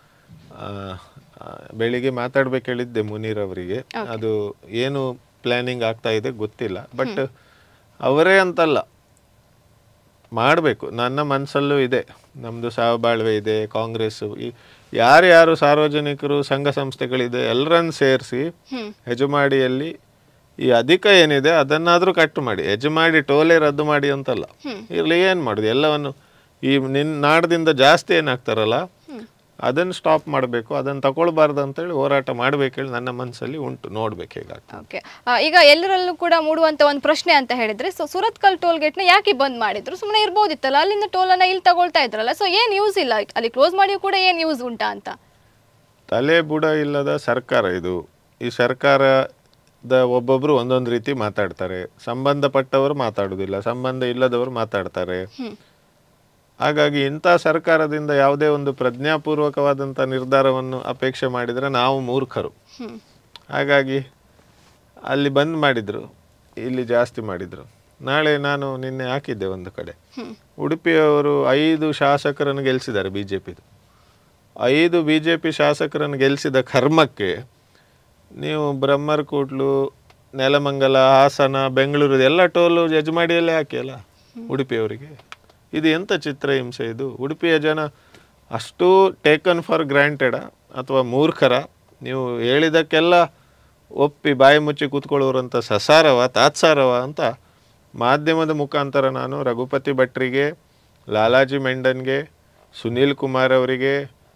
ಬೆಳಿಗ್ಗೆ ಮಾತಾಡ್ಬೇಕು ಹೇಳಿದ್ದೆ ಮುನೀರ್ ಅವರಿಗೆ, ಅದು ಏನು ಪ್ಲಾನಿಂಗ್ ಆಗ್ತಾ ಇದೆ ಗೊತ್ತಿಲ್ಲ. ಬಟ್ ಅವರೇ ಅಂತಲ್ಲ, ಮಾಡಬೇಕು. ನನ್ನ ಮನಸ್ಸಲ್ಲೂ ಇದೆ, ನಮ್ಮದು ಸಹಬಾಳ್ವೆ ಇದೆ, ಕಾಂಗ್ರೆಸ್ಸು, ಯಾರ್ಯಾರು ಸಾರ್ವಜನಿಕರು, ಸಂಘ ಸಂಸ್ಥೆಗಳಿದೆ, ಎಲ್ಲರನ್ನು ಸೇರಿಸಿ ಹೆಜಮಾಡಿಯಲ್ಲಿ ಈ ಅಧಿಕ ಏನಿದೆ ಅದನ್ನಾದ್ರೂ ಕಟ್ಟು ಮಾಡಿ, ಹೆಜಮಾಡಿ ಟೋಲೆ ರದ್ದು ಮಾಡಿ ಅಂತಲ್ಲ. ಇರ್ಲಿ, ಏನು ಮಾಡುದು, ಎಲ್ಲವನ್ನು ಈ ನಿನ್ ನಾಡದಿಂದ ಜಾಸ್ತಿ ಏನಾಗ್ತಾರಲ್ಲ ಅದನ್ನು ಸ್ಟಾಪ್ ಮಾಡಬೇಕು, ಅದನ್ನು ತಗೊಳ್ಬಾರ್ದು ಅಂತೇಳಿ ಹೋರಾಟ ಮಾಡ್ಬೇಕು ಹೇಳಿ ನನ್ನ ಮನಸ್ಸಲ್ಲಿ ಉಂಟು. ನೋಡ್ಬೇಕು ಹೇಗಾಗ್ತದೆ. ಓಕೆ, ಈಗ ಎಲ್ಲರಲ್ಲೂ ಕೂಡ ಮೂಡುವಂತ ಒಂದು ಪ್ರಶ್ನೆ ಅಂತ ಹೇಳಿದ್ರೆ, ಸೊ ಸುರತ್ಕಲ್ ಟೋಲ್ ಗೇಟ್ನ ಯಾಕೆ ಬಂದ್ ಮಾಡಿದ್ರು? ಸುಮ್ಮನೆ ಇರ್ಬೋದಿತ್ತಲ್ಲ, ಅಲ್ಲಿಂದ ಟೋಲನ್ನ ಇಲ್ಲಿ ತಗೊಳ್ತಾ ಇದ್ರಲ್ಲ, ಸೊ ಏನ್ ಯೂಸ್ ಇಲ್ಲ, ಅಲ್ಲಿ ಕ್ಲೋಸ್ ಮಾಡಿ ಕೂಡ ಏನ್ ಯೂಸ್ ಉಂಟಾ ಅಂತ? ತಲೆ ಬುಡ ಇಲ್ಲದ ಸರ್ಕಾರ ಇದು. ಈ ಸರ್ಕಾರದ ಒಬ್ಬೊಬ್ರು ಒಂದೊಂದು ರೀತಿ ಮಾತಾಡ್ತಾರೆ, ಸಂಬಂಧಪಟ್ಟವರು ಮಾತಾಡುದಿಲ್ಲ, ಸಂಬಂಧ ಇಲ್ಲದವರು ಮಾತಾಡ್ತಾರೆ. ಹಾಗಾಗಿ ಇಂಥ ಸರ್ಕಾರದಿಂದ ಯಾವುದೇ ಒಂದು ಪ್ರಜ್ಞಾಪೂರ್ವಕವಾದಂಥ ನಿರ್ಧಾರವನ್ನು ಅಪೇಕ್ಷೆ ಮಾಡಿದರೆ ನಾವು ಮೂರ್ಖರು. ಹಾಗಾಗಿ ಅಲ್ಲಿ ಬಂದ್ ಮಾಡಿದ್ರು, ಇಲ್ಲಿ ಜಾಸ್ತಿ ಮಾಡಿದ್ರು. ನಾಳೆ ನಾನು ನಿನ್ನೆ ಹಾಕಿದ್ದೆ ಒಂದು ಕಡೆ, ಉಡುಪಿಯವರು ಐದು ಶಾಸಕರನ್ನು ಗೆಲ್ಲಿಸಿದ್ದಾರೆ ಬಿ ಜೆ ಪಿದು. ಐದು ಬಿ ಜೆ ಪಿ ಶಾಸಕರನ್ನು ಗೆಲ್ಲಿಸಿದ ಕರ್ಮಕ್ಕೆ ನೀವು ಬ್ರಹ್ಮರ್ಕೂಟ್ಲು, ನೆಲಮಂಗಲ, ಹಾಸನ, ಬೆಂಗಳೂರು ಎಲ್ಲ ಟೋಲು ಯಜಮಾಡಿಯಲ್ಲೇ ಹಾಕಿ ಅಲ್ಲ ಉಡುಪಿಯವರಿಗೆ. ಇದು ಎಂಥ ಚಿತ್ರಹಿಂಸೆ ಇದು? ಉಡುಪಿಯ ಜನ ಅಷ್ಟು ಟೇಕನ್ ಫಾರ್ ಗ್ರಾಂಟೆಡ ಅಥವಾ ಮೂರ್ಖರ? ನೀವು ಹೇಳಿದಕ್ಕೆಲ್ಲ ಒಪ್ಪಿ ಬಾಯಿ ಮುಚ್ಚಿ ಕೂತ್ಕೊಳ್ಳೋರಂಥ ಸಸಾರವ ತಾತ್ಸಾರವ ಅಂತ ಮಾಧ್ಯಮದ ಮುಖಾಂತರ ನಾನು ರಘುಪತಿ ಭಟ್ರಿಗೆ, ಲಾಲಾಜಿ ಮೆಂಡನ್ಗೆ, ಸುನೀಲ್ ಕುಮಾರ್ ಅವರಿಗೆ,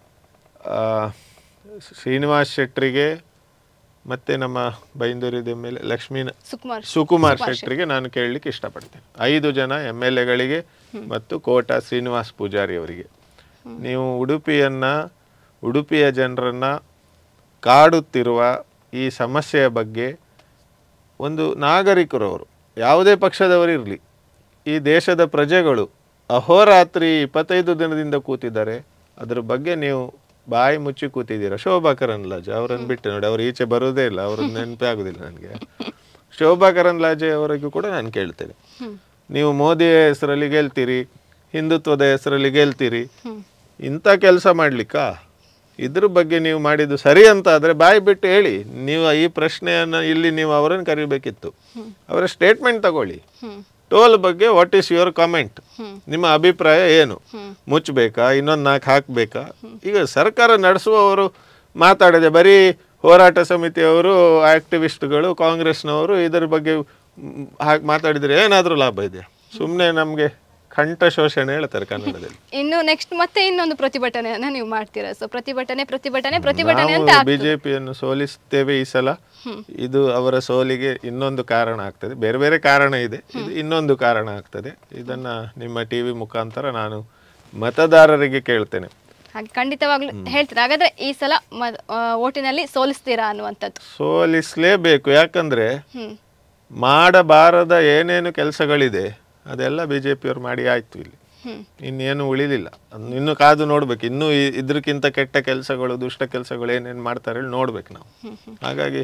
ಶ್ರೀನಿವಾಸ್ ಶೆಟ್ಟರಿಗೆ ಮತ್ತು ನಮ್ಮ ಬೈಂದೂರಿದ M L A Lakshmi Sukumar ಶೆಟ್ಟರಿಗೆ ನಾನು ಕೇಳಲಿಕ್ಕೆ ಇಷ್ಟಪಡ್ತೇನೆ. ಐದು ಜನ ಎಮ್ ಎಲ್ ಎಗಳಿಗೆ ಮತ್ತು ಕೋಟ ಶ್ರೀನಿವಾಸ್ ಪೂಜಾರಿ ಅವರಿಗೆ, ನೀವು ಉಡುಪಿಯನ್ನು, ಉಡುಪಿಯ ಜನರನ್ನು ಕಾಡುತ್ತಿರುವ ಈ ಸಮಸ್ಯೆಯ ಬಗ್ಗೆ ಒಂದು ನಾಗರಿಕರವರು, ಯಾವುದೇ ಪಕ್ಷದವರಿರಲಿ, ಈ ದೇಶದ ಪ್ರಜೆಗಳು ಅಹೋರಾತ್ರಿ ಇಪ್ಪತ್ತೈದು ದಿನದಿಂದ ಕೂತಿದ್ದಾರೆ. ಅದ್ರ ಬಗ್ಗೆ ನೀವು ಬಾಯಿ ಮುಚ್ಚಿ ಕೂತಿದ್ದೀರಾ. ಶೋಭಾ ಕರಂದ್ಲಾಜೆ ಅವರನ್ನು ಬಿಟ್ಟು ನೋಡಿ, ಅವ್ರು ಈಚೆ ಬರೋದೇ ಇಲ್ಲ, ಅವ್ರನ್ನ ನೆನಪೇ ಆಗೋದಿಲ್ಲ ನನಗೆ. ಶೋಭಾ ಕರಂದ್ಲಾಜೆ ಅವರಿಗೂ ಕೂಡ ನಾನು ಕೇಳ್ತೇನೆ, ನೀವು ಮೋದಿಯ ಹೆಸರಲ್ಲಿ ಗೆಲ್ತೀರಿ, ಹಿಂದುತ್ವದ ಹೆಸರಲ್ಲಿ ಗೆಲ್ತೀರಿ, ಇಂಥ ಕೆಲಸ ಮಾಡ್ಲಿಕ್ಕಾ? ಇದ್ರ ಬಗ್ಗೆ ನೀವು ಮಾಡಿದ್ದು ಸರಿ ಅಂತ ಆದರೆ ಬಾಯಿ ಬಿಟ್ಟು ಹೇಳಿ. ನೀವು ಈ ಪ್ರಶ್ನೆಯನ್ನು ಇಲ್ಲಿ ನೀವು ಅವರನ್ನು ಕರಿಬೇಕಿತ್ತು. ಅವರ ಸ್ಟೇಟ್ಮೆಂಟ್ ತಗೊಳ್ಳಿ. ಟೋಲ್ ಬಗ್ಗೆ ವಾಟ್ ಈಸ್ ಯುವರ್ ಕಾಮೆಂಟ್? ನಿಮ್ಮ ಅಭಿಪ್ರಾಯ ಏನು? ಮುಚ್ಚಬೇಕಾ, ಇನ್ನೊಂದು ನಾಲ್ಕು ಹಾಕಬೇಕಾ? ಈಗ ಸರ್ಕಾರ ನಡೆಸುವವರು ಮಾತಾಡಿದೆ, ಬರೀ ಹೋರಾಟ ಸಮಿತಿಯವರು, ಆಕ್ಟಿವಿಸ್ಟ್ಗಳು, ಕಾಂಗ್ರೆಸ್ನವರು ಇದರ ಬಗ್ಗೆ ಹಾಗೆ ಮಾತಾಡಿದರೆ ಏನಾದರೂ ಲಾಭ ಇದೆ? ಸುಮ್ಮನೆ ನಮಗೆ ಕಂಠ ಶೋಷಣೆ ಹೇಳ್ತಾರೆ ಕನ್ನಡದಲ್ಲಿ. ಇನ್ನು ನೆಕ್ಸ್ಟ್ ಮತ್ತೆ ಇನ್ನೊಂದು ಪ್ರತಿಭಟನೆಯನ್ನ ನೀವು ಮಾಡ್ತೀರಾ? ಸೊ ಪ್ರತಿಭಟನೆ ಪ್ರತಿಭಟನೆ ಪ್ರತಿಭಟನೆ ಅಂತ ಬಿಜೆಪಿಯನ್ನು ಸೋಲಿಸ್ತೇವೆ ಈ ಸಲ. ಇದು ಅವರ ಸೋಲಿಗೆ ಇನ್ನೊಂದು ಕಾರಣ ಆಗ್ತದೆ. ಬೇರೆ ಬೇರೆ ಕಾರಣ ಇದೆ, ಇದು ಇನ್ನೊಂದು ಕಾರಣ ಆಗ್ತದೆ. ಇದನ್ನ ನಿಮ್ಮ ಟಿವಿ ಮುಖಾಂತರ ನಾನು ಮತದಾರರಿಗೆ ಕೇಳ್ತೇನೆ. ಹಾಗೆ ಖಂಡಿತವಾಗ್ಲೂ ಹೇಳ್ತೀರಾ? ಹಾಗಾದ್ರೆ ಈ ಸಲ ಓಟಿನಲ್ಲಿ ಸೋಲಿಸ್ತೀರಾ ಅನ್ನುವಂಥದ್ದು? ಸೋಲಿಸಲೇಬೇಕು. ಯಾಕಂದ್ರೆ ಮಾಡಬಾರದ ಏನೇನು ಕೆಲಸಗಳಿದೆ ಅದೆಲ್ಲ ಬಿ ಜೆ ಪಿಯವ್ರು ಮಾಡಿ ಆಯ್ತು. ಇಲ್ಲಿ ಇನ್ನೇನು ಉಳಿಲಿಲ್ಲ. ಇನ್ನು ಕಾದು ನೋಡ್ಬೇಕು. ಇನ್ನೂ ಇದ್ರಕ್ಕಿಂತ ಕೆಟ್ಟ ಕೆಲಸಗಳು, ದುಷ್ಟ ಕೆಲಸಗಳು ಏನೇನು ಮಾಡ್ತಾರೆ ಹೇಳಿ ನೋಡ್ಬೇಕು ನಾವು. ಹಾಗಾಗಿ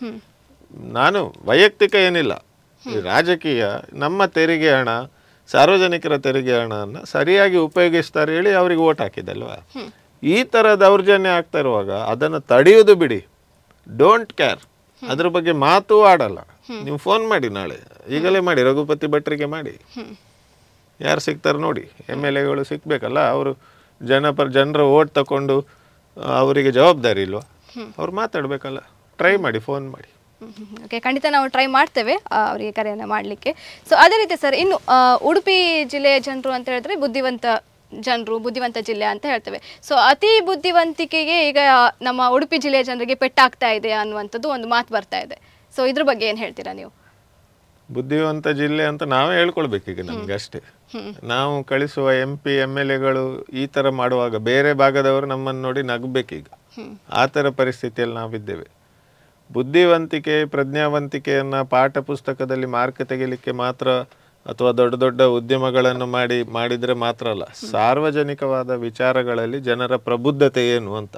ನಾನು ವೈಯಕ್ತಿಕ ಏನಿಲ್ಲ, ರಾಜಕೀಯ ನಮ್ಮ ತೆರಿಗೆ ಹಣ, ಸಾರ್ವಜನಿಕರ ತೆರಿಗೆ ಹಣವನ್ನು ಸರಿಯಾಗಿ ಉಪಯೋಗಿಸ್ತಾರೆ ಹೇಳಿ ಅವ್ರಿಗೆ ಓಟ್ ಹಾಕಿದಲ್ವಾ. ಈ ಥರ ದೌರ್ಜನ್ಯ ಆಗ್ತಾ ಇರುವಾಗ ಅದನ್ನು ತಡೆಯೋದು ಬಿಡಿ. Don't care. ಅದ್ರ ಬಗ್ಗೆ ಮಾತು ಆಡಲ್ಲ. ನೀವು ಫೋನ್ ಮಾಡಿ, ನಾಳೆ ಈಗಲೇ ಮಾಡಿ, ರಘುಪತಿ ಭಟ್ರಿಗೆ ಮಾಡಿ, ಯಾರು ಸಿಗ್ತಾರೆ ನೋಡಿ. ಎಮ್ ಎಲ್ ಎಗಳು ಸಿಗ್ಬೇಕಲ್ಲ, ಅವರು ಜನ ಪರ ಜನರ ಓಟ್ ತಗೊಂಡು ಅವರಿಗೆ ಜವಾಬ್ದಾರಿ ಇಲ್ವಾ? ಅವ್ರು ಮಾತಾಡಬೇಕಲ್ಲ. ಟ್ರೈ ಮಾಡಿ, ಫೋನ್ ಮಾಡಿ. ಓಕೆ, ಖಂಡಿತ ನಾವು ಟ್ರೈ ಮಾಡ್ತೇವೆ ಅವರಿಗೆ ಕರೆಯನ್ನು ಮಾಡಲಿಕ್ಕೆ. ಸೊ ಅದೇ ರೀತಿ ಸರ್, ಇನ್ನು ಉಡುಪಿ ಜಿಲ್ಲೆಯ ಜನರು ಅಂತ ಹೇಳಿದ್ರೆ ಬುದ್ಧಿವಂತ ಜನರು, ಬುದ್ಧಿವಂತ ಜಿಲ್ಲೆ ಅಂತ ಹೇಳ್ತೇವೆ. ಸೊ ಅತಿ ಬುದ್ಧಿವಂತಿಕೆಗೆ ಈಗ ನಮ್ಮ ಉಡುಪಿ ಜಿಲ್ಲೆಯ ಜನರಿಗೆ ಪೆಟ್ಟಾಗ್ತಾ ಇದೆ ಅನ್ನುವಂಥದ್ದು ಒಂದು ಮಾತು ಬರ್ತಾ ಇದೆ. ಸೊ ಇದ್ರ ಬಗ್ಗೆ ಏನು ಹೇಳ್ತೀರಾ ನೀವು? ಬುದ್ಧಿವಂತ ಜಿಲ್ಲೆ ಅಂತ ನಾವೇ ಹೇಳ್ಕೊಳ್ಬೇಕೀಗ ನಮ್ಗೆ ಅಷ್ಟೇ. ನಾವು ಕಳಿಸುವ ಎಂ ಪಿ ಎಮ್ ಎಲ್ ಎಗಳು ಈ ಥರ ಮಾಡುವಾಗ ಬೇರೆ ಭಾಗದವರು ನಮ್ಮನ್ನು ನೋಡಿ ನಗಬೇಕೀಗ. ಆ ಥರ ಪರಿಸ್ಥಿತಿಯಲ್ಲಿ ನಾವಿದ್ದೇವೆ. ಬುದ್ಧಿವಂತಿಕೆ, ಪ್ರಜ್ಞಾವಂತಿಕೆಯನ್ನು ಪಾಠ ಪುಸ್ತಕದಲ್ಲಿ ಮಾರ್ಕ್ ತೆಗಿಲಿಕ್ಕೆ ಮಾತ್ರ ಅಥವಾ ದೊಡ್ಡ ದೊಡ್ಡ ಉದ್ಯಮಗಳನ್ನು ಮಾಡಿ ಮಾಡಿದರೆ ಮಾತ್ರ ಅಲ್ಲ, ಸಾರ್ವಜನಿಕವಾದ ವಿಚಾರಗಳಲ್ಲಿ ಜನರ ಪ್ರಬುದ್ಧತೆ ಏನು ಅಂತ.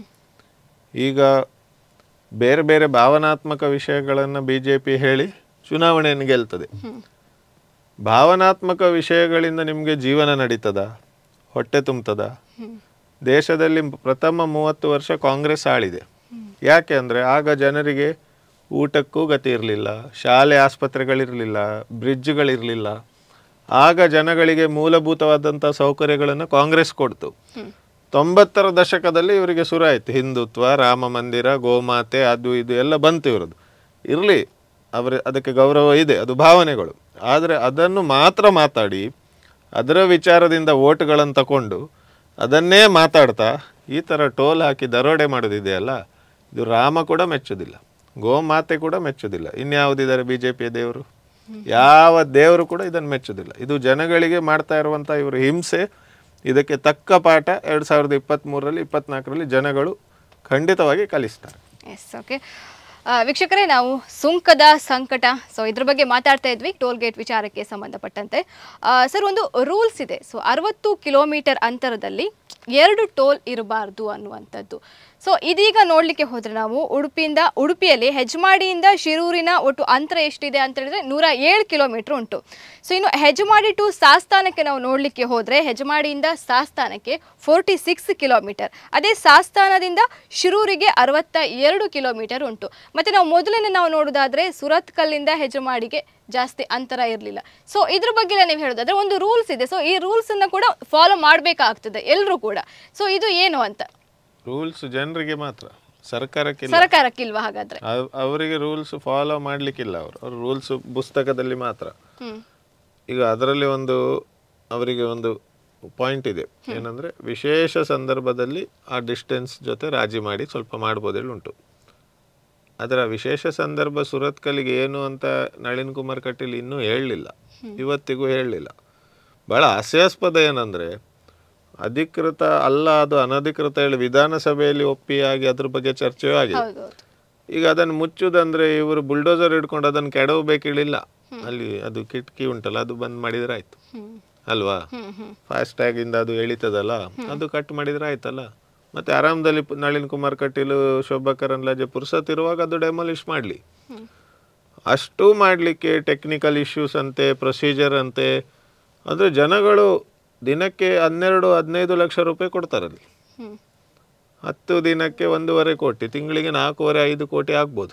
ಈಗ ಬೇರೆ ಬೇರೆ ಭಾವನಾತ್ಮಕ ವಿಷಯಗಳನ್ನು ಬಿ ಜೆ ಪಿ ಹೇಳಿ ಚುನಾವಣೆಯನ್ನು ಗೆಲ್ತದೆ. ಭಾವನಾತ್ಮಕ ವಿಷಯಗಳಿಂದ ನಿಮಗೆ ಜೀವನ ನಡೀತದ, ಹೊಟ್ಟೆ ತುಂಬ್ತದ? ದೇಶದಲ್ಲಿ ಪ್ರಥಮ ಮೂವತ್ತು ವರ್ಷ ಕಾಂಗ್ರೆಸ್ ಆಳಿದೆ. ಯಾಕೆ ಅಂದರೆ ಆಗ ಜನರಿಗೆ ಊಟಕ್ಕೂ ಗತಿ ಇರಲಿಲ್ಲ, ಶಾಲೆ ಆಸ್ಪತ್ರೆಗಳಿರಲಿಲ್ಲ, ಬ್ರಿಡ್ಜ್ಗಳಿರಲಿಲ್ಲ. ಆಗ ಜನಗಳಿಗೆ ಮೂಲಭೂತವಾದಂಥ ಸೌಕರ್ಯಗಳನ್ನು ಕಾಂಗ್ರೆಸ್ ಕೊಡ್ತು. ತೊಂಬತ್ತರ ದಶಕದಲ್ಲಿ ಇವರಿಗೆ ಶುರು ಆಯಿತು ಹಿಂದುತ್ವ, ರಾಮ ಮಂದಿರ, ಗೋಮಾತೆ, ಅದು ಇದು ಎಲ್ಲ ಬಂತು ಇರೋದು. ಇರಲಿ, ಅವರ ಅದಕ್ಕೆ ಗೌರವ ಇದೆ, ಅದು ಭಾವನೆಗಳು. ಆದರೆ ಅದನ್ನು ಮಾತ್ರ ಮಾತಾಡಿ ಅದರ ವಿಚಾರದಿಂದ ಓಟ್ಗಳನ್ನು ತಗೊಂಡು ಅದನ್ನೇ ಮಾತಾಡ್ತಾ ಈ ಥರ ಟೋಲ್ ಹಾಕಿ ದರೋಡೆ ಮಾಡೋದಿದೆಯಲ್ಲ, ಇದು ರಾಮ ಕೂಡ ಮೆಚ್ಚೋದಿಲ್ಲ, ಗೋಮಾತೆ ಕೂಡ ಮೆಚ್ಚೋದಿಲ್ಲ. ಇನ್ಯಾವುದಿದ್ದಾರೆ ಬಿ ಜೆ ಪಿಯ ದೇವರು? ಯಾವ ದೇವರು ಕೂಡ ಇದನ್ನು ಮೆಚ್ಚೋದಿಲ್ಲ. ಇದು ಜನಗಳಿಗೆ ಮಾಡ್ತಾ ಇರುವಂಥ ಇವರು ಹಿಂಸೆ. ಇದಕ್ಕೆ ತಕ್ಕ ಪಾಠ ಎರಡು ಸಾವಿರದ ಇಪ್ಪತ್ತ್ಮೂರರಲ್ಲಿ ಇಪ್ಪತ್ನಾಲ್ಕರಲ್ಲಿ ಜನಗಳು ಖಂಡಿತವಾಗಿ ಕಲಿಸ್ತಾರೆ. ಎಸ್, ಓಕೆ ವೀಕ್ಷಕರೇ, ನಾವು ಸುಂಕದ ಸಂಕಟ, ಸೊ ಇದ್ರ ಬಗ್ಗೆ ಮಾತಾಡ್ತಾ ಇದ್ವಿ ಟೋಲ್ ಗೇಟ್ ವಿಚಾರಕ್ಕೆ ಸಂಬಂಧಪಟ್ಟಂತೆ. ಸರ್, ಒಂದು ರೂಲ್ಸ್ ಇದೆ. ಸೊ ಅರವತ್ತು ಕಿಲೋಮೀಟರ್ ಅಂತರದಲ್ಲಿ ಎರಡು ಟೋಲ್ ಇರಬಾರ್ದು ಅನ್ನುವಂಥದ್ದು. ಸೊ ಇದೀಗ ನೋಡ್ಲಿಕ್ಕೆ ಹೋದ್ರೆ ನಾವು ಉಡುಪಿಯಿಂದ ಉಡುಪಿಯಲ್ಲಿ ಹೆಜ್ಮಾಡಿಯಿಂದ ಶಿರೂರಿನ ಒಟ್ಟು ಅಂತರ ಎಷ್ಟಿದೆ ಅಂತ ಹೇಳಿದ್ರೆ ನೂರ ಏಳು ಕಿಲೋಮೀಟರ್ ಉಂಟು. ಸೊ ಇನ್ನು ಹೆಜ್ಮಾಡಿ ಟು ಸಾಸ್ತಾನಕ್ಕೆ ನಾವು ನೋಡ್ಲಿಕ್ಕೆ ಹೋದ್ರೆ ಹೆಜ್ಮಾಡಿಯಿಂದ ಸಾಸ್ತಾನಕ್ಕೆ ಫೋರ್ಟಿ ಸಿಕ್ಸ್ ಕಿಲೋಮೀಟರ್, ಅದೇ ಸಾಸ್ತಾನದಿಂದ ಶಿರೂರಿಗೆ ಅರವತ್ತ ಎರಡು ಕಿಲೋಮೀಟರ್ ಉಂಟು. ಮತ್ತೆ ನಾವು ಮೊದಲನೇ ನಾವು ನೋಡೋದಾದ್ರೆ ಸುರತ್ಕಲ್ಲಿಂದ ಹೆಜ್ಮಾಡಿಗೆ ಜಾಸ್ತಿ ಅಂತರ ಇರಲಿಲ್ಲ. ಸೊ ಇದ್ರ ಬಗ್ಗೆ ನೀವು ಹೇಳೋದಾದ್ರೆ ಒಂದು ರೂಲ್ಸ್ ಇದೆ. ಸೊ ಈ ರೂಲ್ಸ್ ಅನ್ನ ಕೂಡ ಫಾಲೋ ಮಾಡಬೇಕಾಗ್ತದೆ ಎಲ್ಲರೂ ಕೂಡ. ಸೊ ಇದು ಏನು ಅಂತ ರೂಲ್ಸ್ ಜನರಿಗೆ ಮಾತ್ರ, ಸರ್ಕಾರಕ್ಕೆ ಸರ್ಕಾರಕ್ಕಿಲ್ವಾ? ಹಾಗಾದ್ರೆ ಅವರಿಗೆ ರೂಲ್ಸ್ ಫಾಲೋ ಮಾಡ್ಲಿಕ್ಕಿಲ್ಲ. ಅವರು ಅವ್ರ ರೂಲ್ಸ್ ಪುಸ್ತಕದಲ್ಲಿ ಮಾತ್ರ. ಈಗ ಅದರಲ್ಲಿ ಒಂದು ಅವರಿಗೆ ಒಂದು ಪಾಯಿಂಟ್ ಇದೆ, ಏನಂದ್ರೆ ವಿಶೇಷ ಸಂದರ್ಭದಲ್ಲಿ ಆ ಡಿಸ್ಟೆನ್ಸ್ ಜೊತೆ ರಾಜಿ ಮಾಡಿ ಸ್ವಲ್ಪ ಮಾಡ್ಬೋದೇಳಿ ಉಂಟು. ಅದರ ವಿಶೇಷ ಸಂದರ್ಭ ಸುರತ್ಕಲ್ಲಿಗೆ ಏನು ಅಂತ ನಳಿನ್ ಕುಮಾರ್ ಕಟೀಲ್ ಇನ್ನೂ ಹೇಳಲಿಲ್ಲ, ಇವತ್ತಿಗೂ ಹೇಳಲಿಲ್ಲ. ಭಾಳ ಹಾಸ್ಯಾಸ್ಪದ ಏನಂದರೆ ಅಧಿಕೃತ ಅಲ್ಲ ಅದು ಅನಧಿಕೃತ ಹೇಳಿ ವಿಧಾನಸಭೆಯಲ್ಲಿ ಒಪ್ಪಿಯಾಗಿ ಅದ್ರ ಬಗ್ಗೆ ಚರ್ಚೆಯೂ ಆಗಿದೆ. ಈಗ ಅದನ್ನು ಮುಚ್ಚುದಂದ್ರೆ ಇವರು ಬುಲ್ಡೋಸರ್ ಹಿಡ್ಕೊಂಡು ಅದನ್ನು ಕೆಡವಬೇಕಿಳಿಲ್ಲ. ಅಲ್ಲಿ ಅದು ಕಿಟಕಿ ಉಂಟಲ್ಲ ಅದು ಬಂದ್ ಮಾಡಿದ್ರೆ ಆಯ್ತು ಅಲ್ವಾ? ಫಾಸ್ಟ್ ಟ್ಯಾಗಿಂದ ಅದು ಎಳಿತದಲ್ಲ, ಅದು ಕಟ್ ಮಾಡಿದ್ರೆ ಆಯ್ತಲ್ಲ. ಮತ್ತೆ ಆರಾಮದಲ್ಲಿ ನಳಿನ್ ಕುಮಾರ್ ಕಟೀಲ್ ಶೋಭಾ ಕರಂದ್ಲಾಜೆ ಪುರ್ಸತ್ತಿರುವಾಗ ಅದು ಡೆಮಾಲಿಷ್ ಮಾಡಲಿ. ಅಷ್ಟು ಮಾಡಲಿಕ್ಕೆ ಟೆಕ್ನಿಕಲ್ ಇಶ್ಯೂಸ್ ಅಂತೆ, ಪ್ರೊಸೀಜರ್ ಅಂತೆ. ಅಂದರೆ ಜನಗಳು ದಿನಕ್ಕೆ ಹನ್ನೆರಡು ಹದಿನೈದು ಲಕ್ಷ ರೂಪಾಯಿ ಕೊಡ್ತಾರಲ್ಲಿ. ಹತ್ತು ದಿನಕ್ಕೆ ಒಂದೂವರೆ ಕೋಟಿ, ತಿಂಗಳಿಗೆ ನಾಲ್ಕೂವರೆ ಐದು ಕೋಟಿ ಆಗ್ಬೋದು.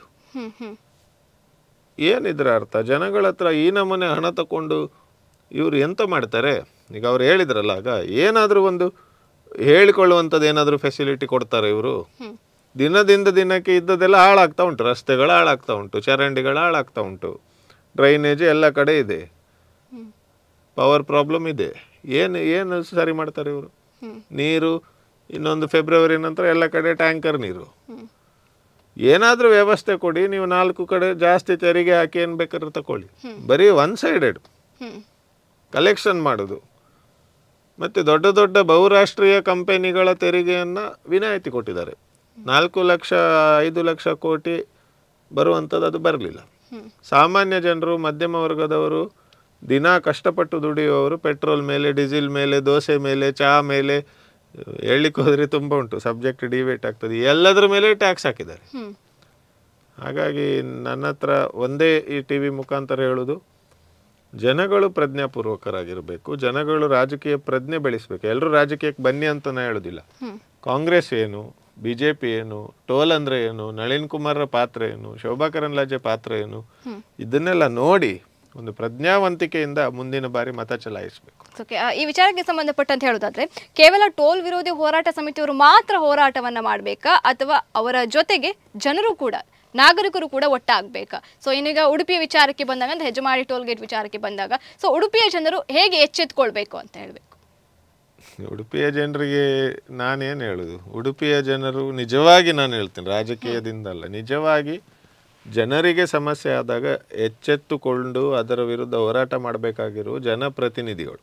ಏನಿದ್ರ ಅರ್ಥ? ಜನಗಳ ಹತ್ರ ಈ ನಮೂನೆ ಹಣ ತಗೊಂಡು ಇವರು ಎಂತ ಮಾಡ್ತಾರೆ? ಈಗ ಅವ್ರು ಹೇಳಿದ್ರಲ್ಲ, ಆಗ ಏನಾದರೂ ಒಂದು ಹೇಳಿಕೊಳ್ಳುವಂಥದ್ದು ಏನಾದರೂ ಫೆಸಿಲಿಟಿ ಕೊಡ್ತಾರೆ ಇವರು? ದಿನದಿಂದ ದಿನಕ್ಕೆ ಇದ್ದದೆಲ್ಲ ಹಾಳಾಗ್ತಾ ಉಂಟು. ರಸ್ತೆಗಳು ಹಾಳಾಗ್ತಾ ಉಂಟು, ಚರಂಡಿಗಳು ಹಾಳಾಗ್ತಾ ಉಂಟು, ಡ್ರೈನೇಜ್ ಎಲ್ಲ ಕಡೆ ಇದೆ, ಪವರ್ ಪ್ರಾಬ್ಲಮ್ ಇದೆ. ಏನು ಏನು ಸರಿ ಮಾಡ್ತಾರೆ ಇವರು? ನೀರು ಇನ್ನೊಂದು ಫೆಬ್ರವರಿ ನಂತರ ಎಲ್ಲ ಕಡೆ ಟ್ಯಾಂಕರ್ ನೀರು. ಏನಾದರೂ ವ್ಯವಸ್ಥೆ ಕೊಡಿ. ನೀವು ನಾಲ್ಕು ಕಡೆ ಜಾಸ್ತಿ ತೆರಿಗೆ ಹಾಕಿ ಏನು ಬೇಕಾದ್ರೂ ತಗೊಳ್ಳಿ. ಬರೀ ಒನ್ ಸೈಡೆಡ್ ಕಲೆಕ್ಷನ್ ಮಾಡೋದು. ಮತ್ತು ದೊಡ್ಡ ದೊಡ್ಡ ಬಹುರಾಷ್ಟ್ರೀಯ ಕಂಪನಿಗಳ ತೆರಿಗೆಯನ್ನು ವಿನಾಯಿತಿ ಕೊಟ್ಟಿದ್ದಾರೆ. ನಾಲ್ಕು ಲಕ್ಷ ಐದು ಲಕ್ಷ ಕೋಟಿ ಬರುವಂಥದ್ದು ಅದು ಬರಲಿಲ್ಲ. ಸಾಮಾನ್ಯ ಜನರು, ಮಧ್ಯಮ ವರ್ಗದವರು, ದಿನ ಕಷ್ಟಪಟ್ಟು ದುಡಿಯುವವರು ಪೆಟ್ರೋಲ್ ಮೇಲೆ, ಡೀಸೆಲ್ ಮೇಲೆ, ದೋಸೆ ಮೇಲೆ, ಚಹಾ ಮೇಲೆ, ಹೇಳಲಿಕ್ಕೆ ಹೋದರೆ ತುಂಬ ಉಂಟು, ಸಬ್ಜೆಕ್ಟ್ ಡಿಬೇಟ್ ಆಗ್ತದೆ, ಎಲ್ಲದರ ಮೇಲೆ ಟ್ಯಾಕ್ಸ್ ಹಾಕಿದ್ದಾರೆ. ಹಾಗಾಗಿ ನನ್ನ ಹತ್ರ ಒಂದೇ ಈ ಟಿ ವಿ ಮುಖಾಂತರ ಹೇಳೋದು, ಜನಗಳು ಪ್ರಜ್ಞಾಪೂರ್ವಕರಾಗಿರಬೇಕು. ಜನಗಳು ರಾಜಕೀಯ ಪ್ರಜ್ಞೆ ಬೆಳೆಸಬೇಕು. ಎಲ್ಲರೂ ರಾಜಕೀಯಕ್ಕೆ ಬನ್ನಿ ಅಂತ ನಾನು ಹೇಳೋದಿಲ್ಲ. ಕಾಂಗ್ರೆಸ್ ಏನು, ಬಿ ಜೆ ಪಿ ಏನು, ಟೋಲ್ ಅಂದರೆ ಏನು, ನಳಿನ್ ಕುಮಾರ್ರ ಪಾತ್ರ ಏನು, ಶೋಭಾ ಕರಂದ್ಲಾಜೆ ಪಾತ್ರ ಏನು, ಇದನ್ನೆಲ್ಲ ನೋಡಿ ಒಂದು ಪ್ರಜ್ಞಾವಂತಿಕೆಯಿಂದ ಮುಂದಿನ ಬಾರಿ ಮತ ಚಲಾಯಿಸಬೇಕು. ಈ ವಿಚಾರಕ್ಕೆ ಸಂಬಂಧಪಟ್ಟಂತ ಹೇಳೋದಾದ್ರೆ, ಕೇವಲ ಟೋಲ್ ವಿರೋಧಿ ಹೋರಾಟ ಸಮಿತಿಯವರು ಮಾತ್ರ ಹೋರಾಟವನ್ನ ಮಾಡಬೇಕಾ, ಅಥವಾ ಅವರ ಜೊತೆಗೆ ಜನರು ಕೂಡ, ನಾಗರಿಕರು ಕೂಡ ಒಟ್ಟಾಗಬೇಕಾ? ಸೊ ಇನ್ನೀಗ ಉಡುಪಿಯ ವಿಚಾರಕ್ಕೆ ಬಂದಾಗ, ಅಂತ ಹೆಜ್ಮಾಡಿ ಟೋಲ್ ಗೇಟ್ ವಿಚಾರಕ್ಕೆ ಬಂದಾಗ, ಸೊ ಉಡುಪಿಯ ಜನರು ಹೇಗೆ ಎಚ್ಚೆತ್ಕೊಳ್ಬೇಕು ಅಂತ ಹೇಳಬೇಕು? ಉಡುಪಿಯ ಜನರಿಗೆ ನಾನೇನು ಹೇಳುದು, ಉಡುಪಿಯ ಜನರು ನಿಜವಾಗಿ ನಾನು ಹೇಳ್ತೀನಿ, ರಾಜಕೀಯದಿಂದಲ್ಲ, ನಿಜವಾಗಿ ಜನರಿಗೆ ಸಮಸ್ಯೆ ಆದಾಗ ಎಚ್ಚೆತ್ತುಕೊಂಡು ಅದರ ವಿರುದ್ಧ ಹೋರಾಟ ಮಾಡಬೇಕಾಗಿರೋ ಜನಪ್ರತಿನಿಧಿಗಳು.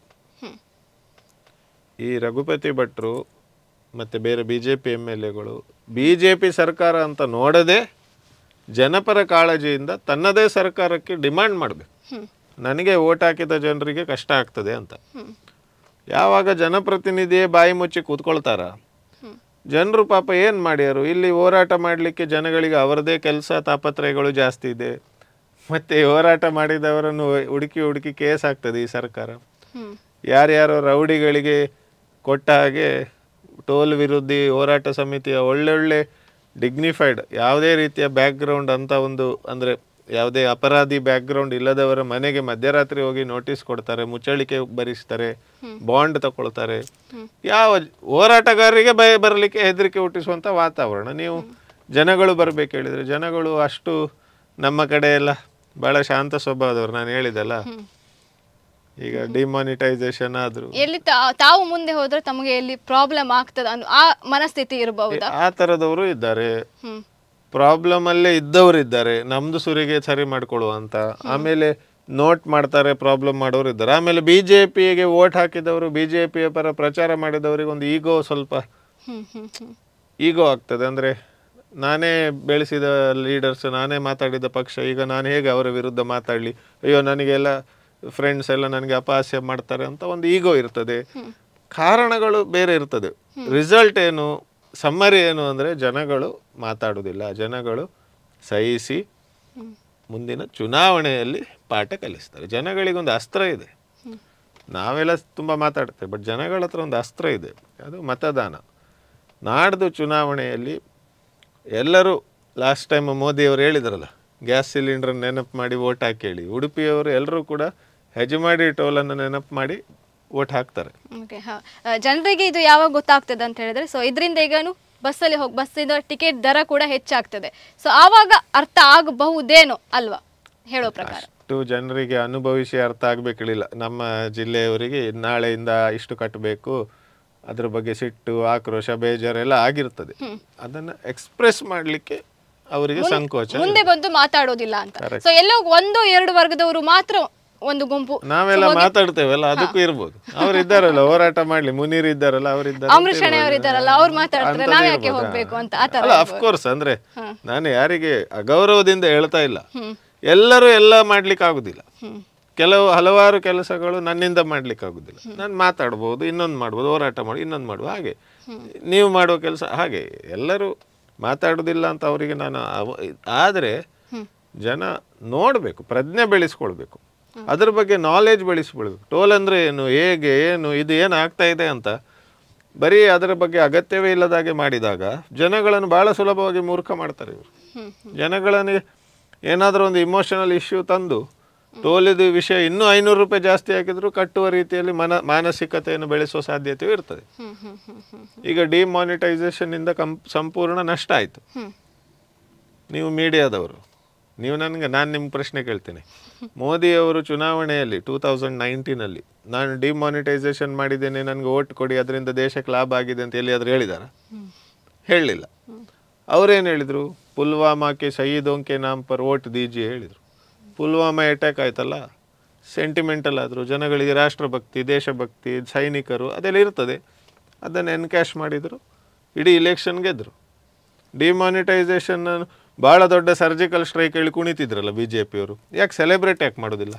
ಈ ರಘುಪತಿ ಭಟ್ರು ಮತ್ತು ಬೇರೆ B J P M L ಎಗಳು ಬಿ ಜೆ ಪಿ ಸರ್ಕಾರ ಅಂತ ನೋಡದೆ ಜನಪರ ಕಾಳಜಿಯಿಂದ ತನ್ನದೇ ಸರ್ಕಾರಕ್ಕೆ ಡಿಮ್ಯಾಂಡ್ ಮಾಡಬೇಕು. ನನಗೆ ಓಟ್ ಹಾಕಿದ ಜನರಿಗೆ ಕಷ್ಟ ಆಗ್ತದೆ ಅಂತ. ಯಾವಾಗ ಜನಪ್ರತಿನಿಧಿಯೇ ಬಾಯಿ ಮುಚ್ಚಿ ಕೂತ್ಕೊಳ್ತಾರ, ಜನರು ಪಾಪ ಏನು ಮಾಡ್ಯಾರು? ಇಲ್ಲಿ ಹೋರಾಟ ಮಾಡಲಿಕ್ಕೆ ಜನಗಳಿಗೆ ಅವರದೇ ಕೆಲಸ ತಾಪತ್ರಯಗಳು ಜಾಸ್ತಿ ಇದೆ. ಮತ್ತು ಹೋರಾಟ ಮಾಡಿದವರನ್ನು ಹುಡುಕಿ ಹುಡುಕಿ ಕೇಸ್ ಆಗ್ತದೆ ಈ ಸರ್ಕಾರ. ಯಾರ್ಯಾರೋ ರೌಡಿಗಳಿಗೆ ಕೊಟ್ಟ ಹಾಗೆ ಟೋಲ್ ವಿರೋಧಿ ಹೋರಾಟ ಸಮಿತಿಯ ಒಳ್ಳೊಳ್ಳೆ ಡಿಗ್ನಿಫೈಡ್, ಯಾವುದೇ ರೀತಿಯ ಬ್ಯಾಕ್ಗ್ರೌಂಡ್ ಅಂತ ಒಂದು, ಅಂದರೆ ಯಾವುದೇ ಅಪರಾಧಿ ಬ್ಯಾಕ್ಗ್ರೌಂಡ್ ಇಲ್ಲದವರ ಮನೆಗೆ ಮಧ್ಯರಾತ್ರಿ ಹೋಗಿ ನೋಟಿಸ್ ಕೊಡ್ತಾರೆ, ಮುಚ್ಚಳಿಕೆ ಭರಿಸ್ತಾರೆ, ಬಾಂಡ್ ತಗೊಳ್ತಾರೆ. ಯಾವ ಹೋರಾಟಗಾರರಿಗೆ ಭಯ ಬರಲಿಕ್ಕೆ ಹೆದರಿಕೆ ಹುಟ್ಟಿಸುವಂಥ ವಾತಾವರಣ. ನೀವು ಜನಗಳು ಬರಬೇಕು ಹೇಳಿದರೆ, ಜನಗಳು ಅಷ್ಟು ನಮ್ಮ ಕಡೆ ಎಲ್ಲ ಭಾಳ ಶಾಂತ ಸ್ವಭಾವದವರು. ನಾನು ಹೇಳಿದಲ್ಲ, ಈಗ ಡಿಮಾನಿಟೈಸೇಷನ್ ಆದರೂ ಎಲ್ಲಿ ತಾವು ಮುಂದೆ ಹೋದ್ರೆ ತಮಗೆ ಎಲ್ಲಿ ಪ್ರಾಬ್ಲಮ್ ಆಗ್ತದೆ ಅನ್ನೋ ಆ ಮನಸ್ಥಿತಿ ಇರಬಹುದು. ಆ ಥರದವರು ಇದ್ದಾರೆ, ಪ್ರಾಬ್ಲಮ್ ಅಲ್ಲೇ ಇದ್ದವರು ಇದ್ದಾರೆ, ನಮ್ದು ಸುರಿಗೆ ಸರಿ ಮಾಡ್ಕೊಳ್ಳುವಂತ. ಆಮೇಲೆ ನೋಟ್ ಮಾಡ್ತಾರೆ, ಪ್ರಾಬ್ಲಮ್ ಮಾಡೋರು ಇದ್ದಾರೆ. ಆಮೇಲೆ ಬಿ ಜೆ ಪಿಗೆ ವೋಟ್ ಹಾಕಿದವರು, ಬಿ ಜೆ ಪಿಯ ಪರ ಪ್ರಚಾರ ಮಾಡಿದವರಿಗೆ ಒಂದು ಈಗೋ, ಸ್ವಲ್ಪ ಈಗೋ ಆಗ್ತದೆ. ಅಂದರೆ ನಾನೇ ಬೆಳೆಸಿದ ಲೀಡರ್ಸ್, ನಾನೇ ಮಾತಾಡಿದ ಪಕ್ಷ, ಈಗ ನಾನು ಹೇಗೆ ಅವರ ವಿರುದ್ಧ ಮಾತಾಡಲಿ, ಅಯ್ಯೋ ನನಗೆಲ್ಲ ಫ್ರೆಂಡ್ಸ್ ಎಲ್ಲ ನನಗೆ ಅಪಹಾಸ್ಯ ಮಾಡ್ತಾರೆ ಅಂತ ಒಂದು ಈಗೋ ಇರ್ತದೆ. ಕಾರಣಗಳು ಬೇರೆ ಇರ್ತದೆ. ರಿಸಲ್ಟ್ ಏನು, ಸಮ್ಮರಿ ಏನು ಅಂದರೆ ಜನಗಳು ಮಾತಾಡೋದಿಲ್ಲ, ಜನಗಳು ಸಹಿಸಿ ಮುಂದಿನ ಚುನಾವಣೆಯಲ್ಲಿ ಪಾಠ ಕಲಿಸ್ತಾರೆ. ಜನಗಳಿಗೊಂದು ಅಸ್ತ್ರ ಇದೆ, ನಾವೆಲ್ಲ ತುಂಬ ಮಾತಾಡ್ತೇವೆ, ಬಟ್ ಜನಗಳ ಹತ್ರ ಒಂದು ಅಸ್ತ್ರ ಇದೆ, ಅದು ಮತದಾನ. ನಾಡ್ದು ಚುನಾವಣೆಯಲ್ಲಿ ಎಲ್ಲರೂ ಲಾಸ್ಟ್ ಟೈಮ್ ಮೋದಿಯವರು ಹೇಳಿದ್ರಲ್ಲ, ಗ್ಯಾಸ್ ಸಿಲಿಂಡರ್ ನೆನಪು ಮಾಡಿ ಓಟ್ ಹಾಕಿ ಹೇಳಿ, ಉಡುಪಿಯವರು ಎಲ್ಲರೂ ಕೂಡ ಹೆಜಮಾಡಿ ಟೋಲನ್ನು ನೆನಪು ಮಾಡಿ ಓಟ್ ಹಾಕ್ತಾರೆ. ಓಕೆ, ಹಾಂ, ಜನರಿಗೆ ಇದು ಯಾವಾಗ ಗೊತ್ತಾಗ್ತದೆ ಅಂತ ಹೇಳಿದ್ರೆ, ಸೊ ಇದರಿಂದ ಈಗನು ಬಸ್ಸಲ್ಲಿ ಹೋಗಿ ಬಸ್ಸಿಂದ ಟಿಕೆಟ್ ದರ ಕೂಡ ಹೆಚ್ಚಾಗ್ತದೆ, ಸೊ ಆವಾಗ ಅರ್ಥ ಆಗಬಹುದೇನೋ ಅಲ್ವಾ ಹೇಳೋ ಪ್ರಕಾರ? ಅಷ್ಟು ಜನರಿಗೆ ಅನುಭವಿಸಿ ಅರ್ಥ ಆಗಬೇಕಿಲ್ಲ. ನಮ್ಮ ಜಿಲ್ಲೆಯವರಿಗೆ ನಾಳೆಯಿಂದ ಇಷ್ಟು ಕಟ್ಟಬೇಕು, ಅದ್ರ ಬಗ್ಗೆ ಸಿಟ್ಟು, ಆಕ್ರೋಶ, ಬೇಜಾರೆಲ್ಲ ಆಗಿರ್ತದೆ. ಅದನ್ನು ಎಕ್ಸ್ಪ್ರೆಸ್ ಮಾಡಲಿಕ್ಕೆ ಅವರಿಗೆ ಸಂಕೋಚ, ಮುಂದೆ ಬಂದು ಮಾತಾಡೋದಿಲ್ಲ ಅಂತ. ಸೊ ಎಲ್ಲೋ ಒಂದು ಎರಡು ವರ್ಗದವರು ಮಾತ್ರ ಒಂದು ಗುಂಪು, ನಾವೆಲ್ಲ ಮಾತಾಡ್ತೇವಲ್ಲ, ಅದಕ್ಕೂ ಇರ್ಬೋದು. ಅವ್ರು ಇದ್ದಾರಲ್ಲ, ಹೋರಾಟ ಮಾಡ್ಲಿ, ಮುನೀರ್ ಇದ್ದಾರಲ್ಲ, ಅವ್ರಿದ್ದಾರೆ, ಅಮೃಷಣೆ ಅವರು ಇದ್ದಾರಲ್ಲ, ಅವ್ರು ಮಾತಾಡ್ತಾರೆ, ನಾವ್ ಯಾಕೆ ಹೋಗ್ಬೇಕು ಅಂತ. ಅಲ್ಲ, ಅಫ್ಕೋರ್ಸ್, ಅಂದ್ರೆ ನಾನು ಯಾರಿಗೆ ಅಗೌರವದಿಂದ ಹೇಳ್ತಾ ಇಲ್ಲ, ಎಲ್ಲರೂ ಎಲ್ಲ ಮಾಡ್ಲಿಕ್ಕೆ ಆಗುದಿಲ್ಲ. ಕೆಲವು ಹಲವಾರು ಕೆಲಸಗಳು ನನ್ನಿಂದ ಮಾಡ್ಲಿಕ್ಕೆ ಆಗುದಿಲ್ಲ, ನಾನು ಮಾತಾಡ್ಬೋದು, ಇನ್ನೊಂದು ಮಾಡ್ಬೋದು, ಹೋರಾಟ ಮಾಡಿ ಇನ್ನೊಂದು ಮಾಡ್ಬೋದು, ಹಾಗೆ ನೀವು ಮಾಡುವ ಕೆಲಸ ಹಾಗೆ. ಎಲ್ಲರೂ ಮಾತಾಡೋದಿಲ್ಲ ಅಂತ ಅವರಿಗೆ ನಾನು, ಆದರೆ ಜನ ನೋಡಬೇಕು, ಪ್ರಜ್ಞೆ ಬೆಳೆಸ್ಕೊಳ್ಬೇಕು, ಅದ್ರ ಬಗ್ಗೆ ನಾಲೆಜ್ ಬೆಳೆಸ್ಕೊಳ್ಬೇಕು. ಟೋಲ್ ಅಂದರೆ ಏನು, ಹೇಗೆ, ಏನು, ಇದು ಏನು ಆಗ್ತಾ ಇದೆ ಅಂತ ಬರೀ ಅದರ ಬಗ್ಗೆ ಅಗತ್ಯವೇ ಇಲ್ಲದಾಗೆ ಮಾಡಿದಾಗ ಜನಗಳನ್ನು ಭಾಳ ಸುಲಭವಾಗಿ ಮೂರ್ಖ ಮಾಡ್ತಾರೆ ಇವರು. ಜನಗಳಿಗೆ ಏನಾದರೂ ಒಂದು ಇಮೋಷನಲ್ ಇಶ್ಯೂ ತಂದು ಟೋಲಿದು ವಿಷಯ ಇನ್ನೂ ಐನೂರು ರೂಪಾಯಿ ಜಾಸ್ತಿ ಹಾಕಿದ್ರು ಕಟ್ಟುವ ರೀತಿಯಲ್ಲಿ ಮನ ಮಾನಸಿಕತೆಯನ್ನು ಬೆಳೆಸುವ ಸಾಧ್ಯತೆಯೂ ಇರ್ತದೆ. ಈಗ ಡಿಮಾನಿಟೈಸೇಷನ್ ಇಂದ ಕಂ ಸಂಪೂರ್ಣ ನಷ್ಟ ಆಯಿತು. ನೀವು ಮೀಡಿಯಾದವರು, ನೀವು ನನಗೆ, ನಾನು ನಿಮ್ಮ ಪ್ರಶ್ನೆ ಕೇಳ್ತೀನಿ, ಮೋದಿಯವರು ಚುನಾವಣೆಯಲ್ಲಿ ಟೂ ತೌಸಂಡ್ ನೈನ್ಟೀನಲ್ಲಿ ನಾನು ಡಿಮಾನಿಟೈಸೇಷನ್ ಮಾಡಿದ್ದೇನೆ, ನನಗೆ ಓಟ್ ಕೊಡಿ, ಅದರಿಂದ ದೇಶಕ್ಕೆ ಲಾಭ ಆಗಿದೆ ಅಂತ ಎಲ್ಲಿಯಾದರೂ ಹೇಳಿದಾರ? ಹೇಳಲಿಲ್ಲ. ಅವರೇನು ಹೇಳಿದರು? ಪುಲ್ವಾಮಾಕ್ಕೆ ಶಹೀದೋಂಕೆ ನಾಮ್ ಪರ್ ಓಟ್ ದೀಜಿಯೇ ಹೇಳಿದರು. ಪುಲ್ವಾಮಾ ಅಟ್ಯಾಕ್ ಆಯ್ತಲ್ಲ, ಸೆಂಟಿಮೆಂಟಲ್ ಆದರು, ಜನಗಳಿಗೆ ರಾಷ್ಟ್ರಭಕ್ತಿ, ದೇಶಭಕ್ತಿ, ಸೈನಿಕರು ಅದೆಲ್ಲ ಇರ್ತದೆ, ಅದನ್ನು ಎನ್ಕ್ಯಾಶ್ ಮಾಡಿದರು, ಇಡೀ ಇಲೆಕ್ಷನ್ ಗೆದ್ದರು. ಡಿಮಾನಿಟೈಸೇಷನ್ ಭಾಳ ದೊಡ್ಡ ಸರ್ಜಿಕಲ್ ಸ್ಟ್ರೈಕ್ ಹೇಳಿ ಕುಣಿತಿದ್ರಲ್ಲ ಬಿ ಜೆ ಪಿಯವರು, ಯಾಕೆ ಸೆಲೆಬ್ರೇಟ್ ಯಾಕೆ ಮಾಡೋದಿಲ್ಲ?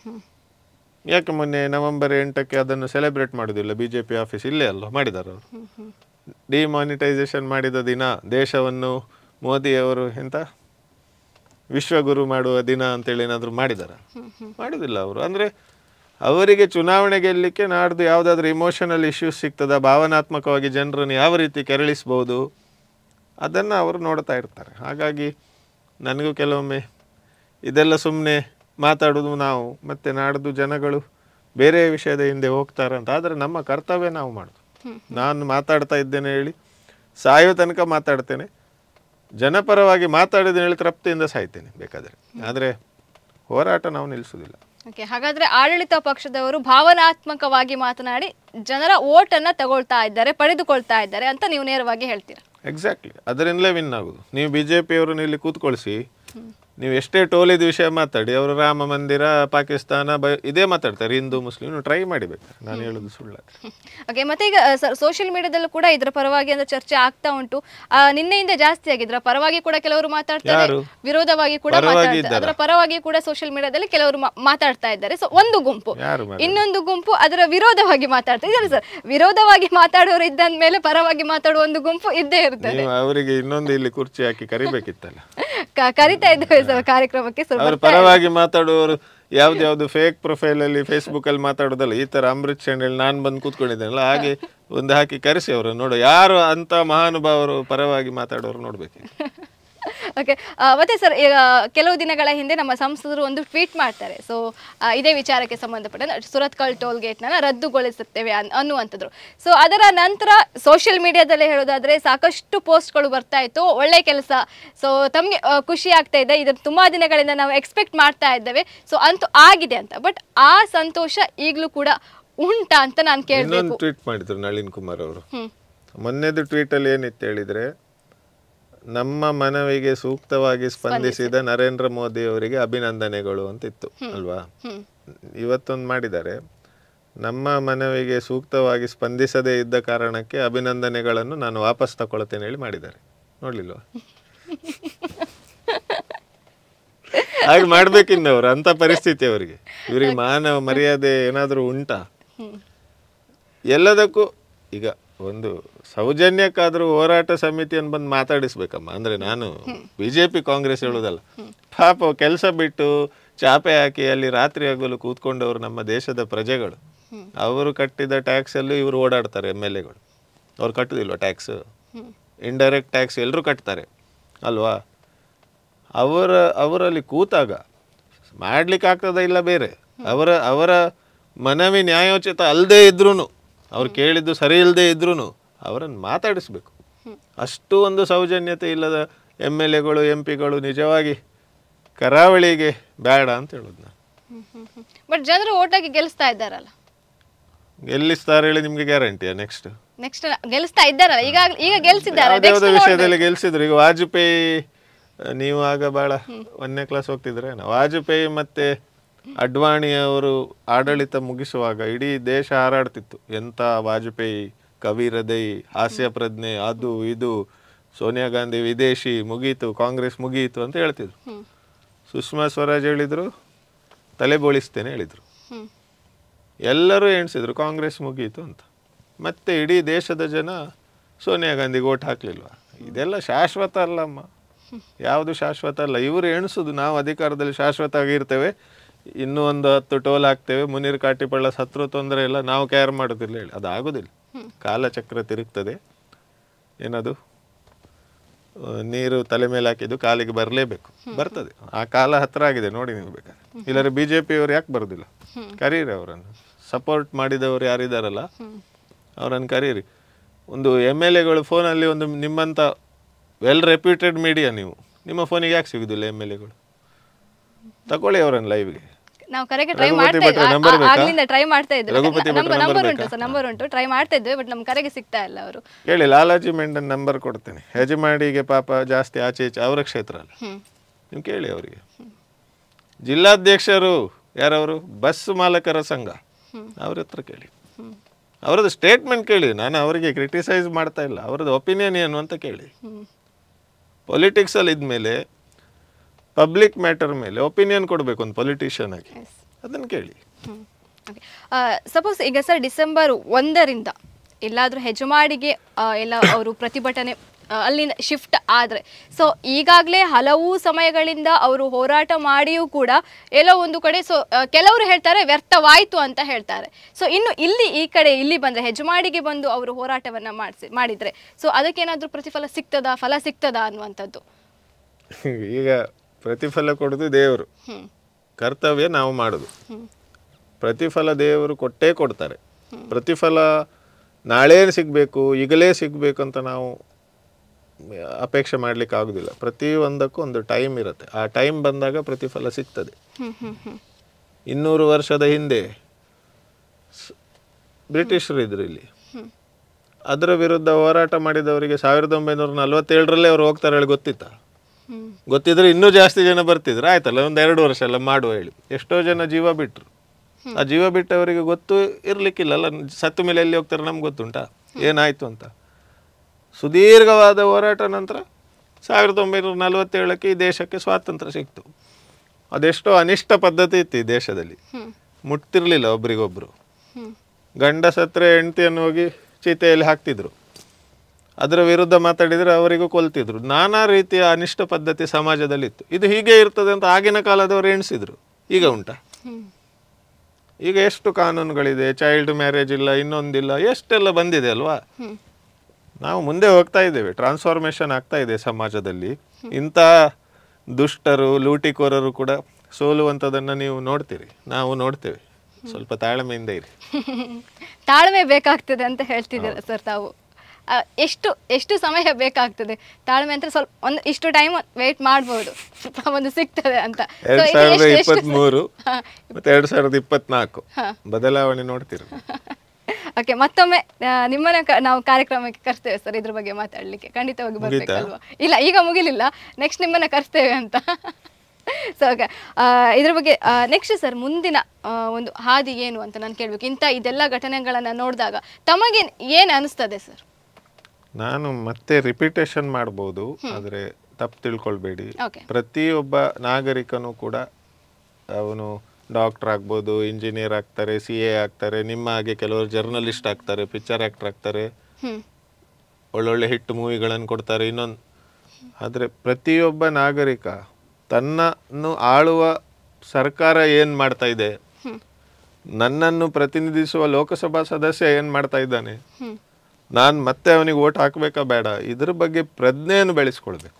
ಯಾಕೆ ಮೊನ್ನೆ ನವೆಂಬರ್ ಎಂಟಕ್ಕೆ ಅದನ್ನು ಸೆಲೆಬ್ರೇಟ್ ಮಾಡೋದಿಲ್ಲ? ಬಿ ಜೆ ಪಿ ಆಫೀಸ್ ಇಲ್ಲೇ ಅಲ್ಲ ಮಾಡಿದ್ದಾರೆ ಅವರು. ಡಿಮಾನಿಟೈಸೇಷನ್ ಮಾಡಿದ ದಿನ ದೇಶವನ್ನು ಮೋದಿಯವರು ಎಂತ ವಿಶ್ವಗುರು ಮಾಡುವ ದಿನ ಅಂತೇಳಿ ಏನಾದರೂ ಮಾಡಿದಾರ? ಮಾಡೋದಿಲ್ಲ ಅವರು. ಅಂದರೆ ಅವರಿಗೆ ಚುನಾವಣೆ ಗೆಲ್ಲಲಿಕ್ಕೆ ನಾಡ್ದು ಯಾವುದಾದ್ರೂ ಇಮೋಷನಲ್ ಇಶ್ಯೂಸ್ ಸಿಗ್ತದ, ಭಾವನಾತ್ಮಕವಾಗಿ ಜನರನ್ನು ಯಾವ ರೀತಿ ಕೆರಳಿಸ್ಬೋದು, ಅದನ್ನು ಅವರು ನೋಡ್ತಾ ಇರ್ತಾರೆ. ಹಾಗಾಗಿ ನನಗೂ ಕೆಲವೊಮ್ಮೆ ಇದೆಲ್ಲ ಸುಮ್ಮನೆ ಮಾತಾಡೋದು ನಾವು, ಮತ್ತು ನಾಡ್ದು ಜನಗಳು ಬೇರೆ ವಿಷಯದ ಹಿಂದೆ ಹೋಗ್ತಾರೆ ಅಂತ. ಆದರೆ ನಮ್ಮ ಕರ್ತವ್ಯ ನಾವು ಮಾಡೋದು. ನಾನು ಮಾತಾಡ್ತಾ ಇದ್ದೇನೆ ಹೇಳಿ ಸಾಯೋ ತನಕ ಮಾತಾಡ್ತೇನೆ, ಜನಪರವಾಗಿ ಮಾತಾಡಿದ ಹೇಳಿ ತೃಪ್ತಿಯಿಂದ ಸಾಯ್ತೇನೆ ಬೇಕಾದರೆ, ಆದರೆ ಹೋರಾಟ ನಾವು ನಿಲ್ಲಿಸೋದಿಲ್ಲ. ಓಕೆ, ಹಾಗಾದ್ರೆ ಆಡಳಿತ ಪಕ್ಷದವರು ಭಾವನಾತ್ಮಕವಾಗಿ ಮಾತನಾಡಿ ಜನರ ಓಟನ್ನು ತಗೊಳ್ತಾ ಇದ್ದಾರೆ, ಪಡೆದುಕೊಳ್ತಾ ಇದ್ದಾರೆ ಅಂತ ನೀವು ನೇರವಾಗಿ ಹೇಳ್ತೀರಾ? ಎಕ್ಸಾಕ್ಟ್ಲಿ, ಅದರಿಂದಲೇ ವಿನ್ ಆಗೋದು. ನೀವು ಬಿ ಜೆ ಪಿಯವರನ್ನ ಇಲ್ಲಿ ಕೂತ್ಕೊಳಿಸಿ, ನೀವು ಎಷ್ಟೇ ಟೋಲಿದ ವಿಷಯ ಮಾತಾಡಿ, ಅವರು ರಾಮ ಮಂದಿರ, ಪಾಕಿಸ್ತಾನ, ಬ ಇದೇ ಮಾತಾಡ್ತಾರೆ, ಹಿಂದೂ ಮುಸ್ಲಿಂ, ಟ್ರೈ ಮಾಡಿಬೇಕಾರೆ, ನಾನು ಹೇಳೋದು ಸುಳ್ಳು. ಓಕೆ, ಮತ್ತೆ ಈಗ ಸೋಷಿಯಲ್ ಮೀಡಿಯಾದಲ್ಲೂ ಕೂಡ ಇದರ ಪರವಾಗಿ ಅಂದ್ರೆ ಚರ್ಚೆ ಆಗ್ತಾ ಉಂಟು. ನಿನ್ನೆಯಿಂದ ಜಾಸ್ತಿ ಆಗಿದ್ರ ಪರವಾಗಿ ಕೂಡ ಕೆಲವರು ಮಾತಾಡ್ತಾರೆ, ವಿರೋಧವಾಗಿ ಕೂಡ ಮಾತಾಡ್ತಾರೆ. ಅದರ ಪರವಾಗಿ ಕೂಡ ಸೋಷಿಯಲ್ ಮೀಡಿಯಾದಲ್ಲಿ ಕೆಲವರು ಮಾತಾಡ್ತಾ ಇದ್ದಾರೆ. ಸೊ ಒಂದು ಗುಂಪು, ಇನ್ನೊಂದು ಗುಂಪು ಅದರ ವಿರೋಧವಾಗಿ ಮಾತಾಡ್ತಾ ಇದ್ದಾರೆ. ಸರ್, ವಿರೋಧವಾಗಿ ಮಾತಾಡೋರು ಇದ್ದ ಮೇಲೆ ಪರವಾಗಿ ಮಾತಾಡುವ ಒಂದು ಗುಂಪು ಇದ್ದೇ ಇರ್ತದೆ. ಅವರಿಗೆ ಇನ್ನೊಂದು ಇಲ್ಲಿ ಕುರ್ಚಿ ಹಾಕಿ ಕರಿಬೇಕಿತ್ತಲ್ಲ, ಕರಿತಾ ಇದ್ದೇವೆ ಕಾರ್ಯಕ್ರಮಕ್ಕೆ. ಪರವಾಗಿ ಮಾತಾಡುವವರು ಯಾವ್ದು ಫೇಕ್ ಪ್ರೊಫೈಲ್ ಅಲ್ಲಿ ಫೇಸ್ಬುಕ್ ಅಲ್ಲಿ ಮಾತಾಡೋದಲ್ಲ, ಈ ತರ ಅಮೃತ್ ಚಂಡೇಳಿ ನಾನು ಬಂದು ಕೂತ್ಕೊಂಡಿದ್ದೇನಲ್ಲ, ಹಾಗೆ ಒಂದು ಹಾಕಿ ಕರೆಸಿ ಅವರು ನೋಡು, ಯಾರು ಅಂತ ಮಹಾನುಭಾವರು ಪರವಾಗಿ ಮಾತಾಡೋರು ನೋಡ್ಬೇಕು. ಓಕೆ, ಮತ್ತೆ ಸರ್, ಈಗ ಕೆಲವು ದಿನಗಳ ಹಿಂದೆ ನಮ್ಮ ಸಂಸದರು ಒಂದು ಟ್ವೀಟ್ ಮಾಡ್ತಾರೆ. ಸೊ ಇದೇ ವಿಚಾರಕ್ಕೆ ಸಂಬಂಧಪಟ್ಟ ಸುರತ್ಕಲ್ ಟೋಲ್ ಗೇಟ್ನ ರದ್ದುಗೊಳಿಸುತ್ತೇವೆ ಅನ್ನುವಂಥದ್ದು. ಸೊ ಅದರ ನಂತರ ಸೋಷಿಯಲ್ ಮೀಡಿಯಾದಲ್ಲೇ ಹೇಳೋದಾದ್ರೆ ಸಾಕಷ್ಟು ಪೋಸ್ಟ್ಗಳು ಬರ್ತಾ ಇತ್ತು, ಒಳ್ಳೆ ಕೆಲಸ, ಸೊ ತಮಗೆ ಖುಷಿ ಆಗ್ತಾ ಇದೆ, ಇದನ್ನು ತುಂಬಾ ದಿನಗಳಿಂದ ನಾವು ಎಕ್ಸ್ಪೆಕ್ಟ್ ಮಾಡ್ತಾ ಇದ್ದೇವೆ, ಸೊ ಅಂತೂ ಆಗಿದೆ ಅಂತ. ಬಟ್ ಆ ಸಂತೋಷ ಈಗಲೂ ಕೂಡ ಉಂಟಾ ಅಂತ ನಾನು ಕೇಳಬೇಕು. ಟ್ವೀಟ್ ಮಾಡಿದ್ರು ನಳಿನ್ ಕುಮಾರ್ ಅವರು. ಮೊನ್ನೆದು ಟ್ವೀಟ್ ಅಲ್ಲಿ ಏನಿತ್ತು ಹೇಳಿದ್ರೆ, ನಮ್ಮ ಮನವಿಗೆ ಸೂಕ್ತವಾಗಿ ಸ್ಪಂದಿಸಿದ ನರೇಂದ್ರ ಮೋದಿ ಅವರಿಗೆ ಅಭಿನಂದನೆಗಳು ಅಂತಿತ್ತು ಅಲ್ವಾ? ಇವತ್ತೊಂದು ಮಾಡಿದ್ದಾರೆ, ನಮ್ಮ ಮನವಿಗೆ ಸೂಕ್ತವಾಗಿ ಸ್ಪಂದಿಸದೇ ಇದ್ದ ಕಾರಣಕ್ಕೆ ಅಭಿನಂದನೆಗಳನ್ನು ನಾನು ವಾಪಸ್ ತಗೊಳ್ತೇನೆ ಹೇಳಿ ಮಾಡಿದ್ದಾರೆ. ನೋಡ್ಲಿಲ್ವಾ? ಹಾಗೆ ಮಾಡ್ಬೇಕಿನ್ನವರು, ಅಂತ ಪರಿಸ್ಥಿತಿ ಅವರಿಗೆ. ಇವರಿಗೆ ಮಾನವ ಮರ್ಯಾದೆ ಏನಾದರೂ ಉಂಟಾ? ಎಲ್ಲದಕ್ಕೂ ಈಗ ಒಂದು ಸೌಜನ್ಯಕ್ಕಾದ್ರೂ ಹೋರಾಟ ಸಮಿತಿಯನ್ನು ಬಂದು ಮಾತಾಡಿಸ್ಬೇಕಮ್ಮ. ಅಂದ್ರೆ ನಾನು ಬಿಜೆಪಿ ಕಾಂಗ್ರೆಸ್ ಹೇಳುದಲ್ಲ, ಪಾಪ ಕೆಲಸ ಬಿಟ್ಟು ಚಾಪೆ ಹಾಕಿ ಅಲ್ಲಿ ರಾತ್ರಿ ಆಗಲು ಕೂತ್ಕೊಂಡವರು ನಮ್ಮ ದೇಶದ ಪ್ರಜೆಗಳು. ಅವರು ಕಟ್ಟಿದ ಟ್ಯಾಕ್ಸ್ ಅಲ್ಲೂ ಇವರು ಓಡಾಡ್ತಾರೆ. ಎಮ್ ಎಲ್ ಎಗಳು ಅವ್ರು ಕಟ್ಟುದಿಲ್ವ ಟ್ಯಾಕ್ಸ್? ಇಂಡೈರೆಕ್ಟ್ ಟ್ಯಾಕ್ಸ್ ಎಲ್ಲರೂ ಕಟ್ತಾರೆ ಅಲ್ವಾ? ಅವರ ಅವರಲ್ಲಿ ಕೂತಾಗ ಮಾಡ್ಲಿಕ್ಕೆ ಆಗ್ತದ ಇಲ್ಲ ಬೇರೆ, ಅವರ ಅವರ ಮನವಿ ನ್ಯಾಯೋಚಿತ ಅಲ್ಲದೆ ಇದ್ರೂ, ಅವ್ರು ಕೇಳಿದ್ದು ಸರಿ ಇಲ್ಲದೆ ಇದ್ರೂ ಅವರನ್ನು ಮಾತಾಡಿಸ್ಬೇಕು. ಅಷ್ಟು ಒಂದು ಸೌಜನ್ಯತೆ ಇಲ್ಲದ ಎಮ್ ಎಲ್ ಎಗಳು ಎಂ ಪಿಗಳು ನಿಜವಾಗಿ ಕರಾವಳಿಗೆ ಬೇಡ ಅಂತ ಹೇಳೋದು ನಾನು. ಬಟ್ ಜನರು ಓಟಾಗಿ ಗೆಲ್ಲಿಸ್ತಾ ಇದ್ದಾರಲ್ಲ, ಗೆಲ್ಲಿಸ್ತಾರೆ ಹೇಳಿ ನಿಮ್ಗೆ ಗ್ಯಾರಂಟಿಯಾ? ನೆಕ್ಸ್ಟ್ ನೆಕ್ಸ್ಟ್ ಗೆಲ್ಲಿಸ್ತಾ ಇದ್ದಾರಲ್ಲ, ಈಗ ಈಗ ಗೆಲ್ಲಿಸಿದ್ದಾರೆ. ಯಾವುದೇ ವಿಷಯದಲ್ಲಿ ಗೆಲ್ಸಿದ್ರು. ಈಗ ವಾಜಪೇಯಿ, ನೀವು ಆಗ ಬಹಳ ಒಂದನೇ ಕ್ಲಾಸ್ ಹೋಗ್ತಿದ್ರೆ, ವಾಜಪೇಯಿ ಮತ್ತೆ ಅಡ್ವಾಣಿ ಅವರು ಆಡಳಿತ ಮುಗಿಸುವಾಗ ಇಡೀ ದೇಶ ಹಾರಾಡ್ತಿತ್ತು. ಎಂತ ವಾಜಪೇಯಿ ಕವಿ ಹೃದಯ, ಹಾಸ್ಯ ಪ್ರಜ್ಞೆ, ಅದು ಇದು, ಸೋನಿಯಾ ಗಾಂಧಿ ವಿದೇಶಿ, ಮುಗೀತು ಕಾಂಗ್ರೆಸ್ ಮುಗೀತು ಅಂತ ಹೇಳ್ತಿದ್ರು. ಸುಷ್ಮಾ ಸ್ವರಾಜ್ ಹೇಳಿದ್ರು ತಲೆ ಬೋಳಿಸ್ತೇನೆ ಹೇಳಿದ್ರು. ಎಲ್ಲರೂ ಎಣಿಸಿದ್ರು ಕಾಂಗ್ರೆಸ್ ಮುಗೀತು ಅಂತ. ಮತ್ತೆ ಇಡೀ ದೇಶದ ಜನ ಸೋನಿಯಾ ಗಾಂಧಿಗೆ ಓಟ್ ಹಾಕ್ಲಿಲ್ವಾ? ಇದೆಲ್ಲ ಶಾಶ್ವತ ಅಲ್ಲಮ್ಮ, ಯಾವುದು ಶಾಶ್ವತ ಅಲ್ಲ. ಇವರು ಎಣಿಸೋದು ನಾವು ಅಧಿಕಾರದಲ್ಲಿ ಶಾಶ್ವತ ಆಗಿರ್ತೇವೆ, ಇನ್ನೂ ಒಂದು ಹತ್ತು ಟೋಲ್ ಹಾಕ್ತೇವೆ, ಮುನೀರ್ ಕಾಟಿಪಳ್ಳ ಸತ್ರು ತೊಂದರೆ ಇಲ್ಲ, ನಾವು ಕೇರ್ ಮಾಡೋದಿಲ್ಲ ಹೇಳಿ. ಅದು ಆಗೋದಿಲ್ಲ. ಕಾಲಚಕ್ರ ತಿರುಗ್ತದೆ. ಏನದು ನೀರು ತಲೆ ಮೇಲೆ ಹಾಕಿದ್ದು ಕಾಲಿಗೆ ಬರಲೇಬೇಕು, ಬರ್ತದೆ. ಆ ಕಾಲ ಹತ್ರ ಆಗಿದೆ ನೋಡಿ ನೀವು ಬೇಕಾದ್ರೆ. ಇಲ್ಲದ್ರೆ ಬಿ ಜೆ ಪಿಯವರು ಯಾಕೆ ಬರೋದಿಲ್ಲ? ಕರೀರಿ ಅವರನ್ನು. ಸಪೋರ್ಟ್ ಮಾಡಿದವರು ಯಾರಿದ್ದಾರಲ್ಲ ಅವರನ್ನು ಕರೀರಿ. ಒಂದು ಎಮ್ ಎಲ್ ಎಗಳು ಫೋನಲ್ಲಿ, ಒಂದು ನಿಮ್ಮಂಥ ವೆಲ್ ರೆಪ್ಯೂಟೆಡ್ ಮೀಡಿಯಾ, ನೀವು ನಿಮ್ಮ ಫೋನಿಗೆ ಯಾಕೆ ಸಿಗುದಿಲ್ಲ ಎಮ್ ಎಲ್ ಎಗಳು? ತಗೊಳ್ಳಿ ಅವರನ್ನು ಲೈವ್ಗೆ. ನಾವು ಕರೆಗೆ ಟ್ರೈ ಮಾಡ್ತಾ ಇದ್ವಿ, ಆಗ್ಲಿಂದ ಟ್ರೈ ಮಾಡ್ತಾ ಇದ್ವಿ. ನಂಬರ್ ಉಂಟು ಸರ್, ನಂಬರ್ ಉಂಟು, ಟ್ರೈ ಮಾಡ್ತಾ ಇದ್ವಿ, ಬಟ್ ನಮ್ ಕರೆಗೆ ಸಿಗ್ತಾ ಇಲ್ಲ ಅವರು. ಹೇಳಿ, ಲಾಲಾಜಿ ಮೆಂಡನ್ ನಂಬರ್ ಕೊಡ್ತೇನೆ. ಯಜಮಾಡಿಗೆ ಪಾಪ ಜಾಸ್ತಿ ಆಚೆ ಈಚೆ ಅವರ ಕ್ಷೇತ್ರ ಅಲ್ಲ, ನೀವು ಕೇಳಿ ಅವರಿಗೆ. ಜಿಲ್ಲಾಧ್ಯಕ್ಷರು ಯಾರವರು? ಬಸ್ ಮಾಲಕರ ಸಂಘ, ಅವ್ರ ಹತ್ರ ಕೇಳಿ, ಅವರದ್ದು ಸ್ಟೇಟ್ಮೆಂಟ್ ಕೇಳಿ. ನಾನು ಅವರಿಗೆ ಕ್ರಿಟಿಸೈಸ್ ಮಾಡ್ತಾ ಇಲ್ಲ, ಅವರದ್ದು ಒಪಿನಿಯನ್ ಏನು ಅಂತ ಕೇಳಿ. ಪೊಲಿಟಿಕ್ಸ್ ಅಲ್ಲಿ ಇದ್ಮೇಲೆ ಪಬ್ಲಿಕ್ ಮ್ಯಾಟರ್ ಮೇಲೆ ಒಪಿನಿಯನ್ ಕೊಡಬೇಕು ಒಂದು ಪೊಲಿಟಿಷಿಯನ್ ಆಗಿ, ಅದನ್ನು ಕೇಳಿ. ಸಪೋಸ್ ಈಗ ಸರ್ ಡಿಸೆಂಬರ್ ಒಂದರಿಂದ ಎಲ್ಲಾದರೂ ಹೆಜಮಾಡಿಗೆ ಎಲ್ಲ ಅವರು ಪ್ರತಿಭಟನೆ ಅಲ್ಲಿಂದ ಶಿಫ್ಟ್ ಆದರೆ, ಸೊ ಈಗಾಗಲೇ ಹಲವು ಸಮಯಗಳಿಂದ ಅವರು ಹೋರಾಟ ಮಾಡಿಯೂ ಕೂಡ ಎಲ್ಲೋ ಒಂದು ಕಡೆ ಸೊ ಕೆಲವರು ಹೇಳ್ತಾರೆ ವ್ಯರ್ಥವಾಯಿತು ಅಂತ ಹೇಳ್ತಾರೆ. ಸೊ ಇನ್ನು ಇಲ್ಲಿ ಈ ಕಡೆ ಇಲ್ಲಿ ಬಂದರೆ ಹೆಜಮಾಡಿಗೆ ಬಂದು ಅವರು ಹೋರಾಟವನ್ನು ಮಾಡಿಸಿ ಮಾಡಿದರೆ ಸೊ ಅದಕ್ಕೇನಾದರೂ ಪ್ರತಿಫಲ ಸಿಗ್ತದಾ, ಫಲ ಸಿಗ್ತದಾ ಅನ್ನುವಂಥದ್ದು? ಈಗ ಪ್ರತಿಫಲ ಕೊಡೋದು ದೇವರು, ಕರ್ತವ್ಯ ನಾವು ಮಾಡೋದು. ಪ್ರತಿಫಲ ದೇವರು ಕೊಟ್ಟೇ ಕೊಡ್ತಾರೆ. ಪ್ರತಿಫಲ ನಾಳೆ ಸಿಗಬೇಕು, ಈಗಲೇ ಸಿಗಬೇಕು ಅಂತ ನಾವು ಅಪೇಕ್ಷೆ ಮಾಡ್ಲಿಕ್ಕೆ ಆಗುದಿಲ್ಲ. ಪ್ರತಿಯೊಂದಕ್ಕೂ ಒಂದು ಟೈಮ್ ಇರುತ್ತೆ. ಆ ಟೈಮ್ ಬಂದಾಗ ಪ್ರತಿಫಲ ಸಿಗ್ತದೆ. ಇನ್ನೂರು ವರ್ಷದ ಹಿಂದೆ ಬ್ರಿಟಿಷರು ಇದ್ರು ಇಲ್ಲಿ, ಅದರ ವಿರುದ್ಧ ಹೋರಾಟ ಮಾಡಿದವರಿಗೆ ಸಾವಿರದ ಒಂಬೈನೂರ ನಲ್ವತ್ತೇಳರಲ್ಲೇ ಅವ್ರು ಹೋಗ್ತಾರೆ ಹೇಳಿ ಗೊತ್ತಿತ್ತ? ಗೊತ್ತಿದ್ರೆ ಇನ್ನೂ ಜಾಸ್ತಿ ಜನ ಬರ್ತಿದ್ರು. ಆಯ್ತಲ್ಲ, ಒಂದು ಎರಡು ವರ್ಷ ಎಲ್ಲ ಮಾಡುವ ಹೇಳಿ ಎಷ್ಟೋ ಜನ ಜೀವ ಬಿಟ್ರು. ಆ ಜೀವ ಬಿಟ್ಟವರಿಗೆ ಗೊತ್ತು ಇರ್ಲಿಕ್ಕಿಲ್ಲಲ್ಲ, ಸತ್ತು ಮೇಲೆ ಎಲ್ಲಿ ಹೋಗ್ತಾರೆ ನಮ್ಗೆ ಗೊತ್ತುಂಟಾ ಏನಾಯ್ತು ಅಂತ. ಸುದೀರ್ಘವಾದ ಹೋರಾಟ ನಂತರ ಸಾವಿರದ ಒಂಬೈನೂರ ನಲವತ್ತೇಳಕ್ಕೆ ಈ ದೇಶಕ್ಕೆ ಸ್ವಾತಂತ್ರ್ಯ ಸಿಕ್ತು. ಅದೆಷ್ಟೋ ಅನಿಷ್ಟ ಪದ್ಧತಿ ಇತ್ತು ಈ ದೇಶದಲ್ಲಿ, ಮುಟ್ತಿರ್ಲಿಲ್ಲ ಒಬ್ರಿಗೊಬ್ರು. ಗಂಡ ಸತ್ರೆ ಹೆಂಡತಿಯನ್ನು ಹೋಗಿ ಚೀತೆಯಲ್ಲಿ ಹಾಕ್ತಿದ್ರು, ಅದರ ವಿರುದ್ಧ ಮಾತಾಡಿದರೆ ಅವರಿಗೂ ಕೊಲ್ತಿದ್ರು. ನಾನಾ ರೀತಿಯ ಅನಿಷ್ಟ ಪದ್ಧತಿ ಸಮಾಜದಲ್ಲಿತ್ತು. ಇದು ಹೀಗೆ ಇರ್ತದೆ ಅಂತ ಆಗಿನ ಕಾಲದವರು ಎಣಿಸಿದ್ರು. ಈಗ ಉಂಟಾ? ಈಗ ಎಷ್ಟು ಕಾನೂನುಗಳಿದೆ, ಚೈಲ್ಡ್ ಮ್ಯಾರೇಜ್ ಇಲ್ಲ, ಇನ್ನೊಂದಿಲ್ಲ, ಎಷ್ಟೆಲ್ಲ ಬಂದಿದೆ ಅಲ್ವಾ. ನಾವು ಮುಂದೆ ಹೋಗ್ತಾ ಇದ್ದೇವೆ, ಟ್ರಾನ್ಸ್ಫಾರ್ಮೇಶನ್ ಆಗ್ತಾ ಇದೆ ಸಮಾಜದಲ್ಲಿ. ಇಂಥ ದುಷ್ಟರು ಲೂಟಿಕೋರರು ಕೂಡ ಸೋಲುವಂಥದ್ದನ್ನು ನೀವು ನೋಡ್ತೀರಿ, ನಾವು ನೋಡ್ತೇವೆ. ಸ್ವಲ್ಪ ತಾಳ್ಮೆಯಿಂದ ಇರಿ. ತಾಳ್ಮೆ ಬೇಕಾಗ್ತದೆ ಅಂತ ಹೇಳ್ತಿದ್ದೀರಾ ಸರ್ ತಾವು. ಎಷ್ಟು ಎಷ್ಟು ಸಮಯ ಬೇಕಾಗ್ತದೆ ತಾಳ್ಮೆ ಅಂತ? ಸ್ವಲ್ಪ ಒಂದು ಇಷ್ಟು ಟೈಮ್ ವೇಟ್ ಮಾಡ್ಬೋದು, ಒಂದು ಸಿಗ್ತದೆ ಅಂತ. ಎರಡ್ ಸಾವಿರದ ಇಪ್ಪತ್ಮೂರು ಮತ್ತೆ ಎರಡ್ ಸಾವಿರದ ಇಪ್ಪತ್ನಾಲ್ಕು ಬದಲಾವಣೆ ನೋಡ್ತೀರ. ಓಕೆ, ಮತ್ತೊಮ್ಮೆ ನಿಮ್ಮನ್ನ ನಾವು ಕಾರ್ಯಕ್ರಮಕ್ಕೆ ಕರ್ತೇವೆ ಸರ್, ಇದ್ರ ಬಗ್ಗೆ ಮಾತಾಡ್ಲಿಕ್ಕೆ ಖಂಡಿತವಾಗಿ ಬರ್ಬೇಕಲ್ವಾ? ಇಲ್ಲ, ಈಗ ಮುಗಿಲಿಲ್ಲ, ನೆಕ್ಸ್ಟ್ ನಿಮ್ಮನ್ನ ಕರ್ತೇವೆ ಅಂತ. ಸೊ ಓಕೆ, ಇದ್ರ ಬಗ್ಗೆ ನೆಕ್ಸ್ಟ್ ಸರ್ ಮುಂದಿನ ಒಂದು ಹಾದಿ ಏನು ಅಂತ ನಾನು ಕೇಳ್ಬೇಕು. ಇಂಥ ಇದೆಲ್ಲ ಘಟನೆಗಳನ್ನ ನೋಡಿದಾಗ ತಮಗೆ ಏನು ಅನಿಸ್ತದೆ ಸರ್? ನಾನು ಮತ್ತೆ ರಿಪಿಟೇಷನ್ ಮಾಡ್ಬೋದು, ಆದರೆ ತಪ್ಪು ತಿಳ್ಕೊಳ್ಬೇಡಿ. ಪ್ರತಿಯೊಬ್ಬ ನಾಗರಿಕನು ಕೂಡ ಅವನು ಡಾಕ್ಟರ್ ಆಗ್ಬೋದು, ಇಂಜಿನಿಯರ್ ಆಗ್ತಾರೆ, ಸಿ ಎ ಆಗ್ತಾರೆ, ನಿಮ್ಮ ಹಾಗೆ ಕೆಲವರು ಜರ್ನಲಿಸ್ಟ್ ಆಗ್ತಾರೆ, ಪಿಕ್ಚರ್ ಆ್ಯಕ್ಟರ್ ಆಗ್ತಾರೆ, ಒಳ್ಳೊಳ್ಳೆ ಹಿಟ್ ಮೂವಿಗಳನ್ನು ಕೊಡ್ತಾರೆ ಇನ್ನೊಂದು. ಆದರೆ ಪ್ರತಿಯೊಬ್ಬ ನಾಗರಿಕ ತನ್ನನ್ನು ಆಳುವ ಸರ್ಕಾರ ಏನು ಮಾಡ್ತಾ ಇದೆ, ನನ್ನನ್ನು ಪ್ರತಿನಿಧಿಸುವ ಲೋಕಸಭಾ ಸದಸ್ಯ ಏನು ಮಾಡ್ತಾ ಇದ್ದಾನೆ, ನಾನು ಮತ್ತೆ ಅವನಿಗೆ ಓಟ್ ಹಾಕಬೇಕಾ ಬೇಡ, ಇದ್ರ ಬಗ್ಗೆ ಪ್ರಜ್ಞೆಯನ್ನು ಬೆಳೆಸ್ಕೊಳ್ಬೇಕು.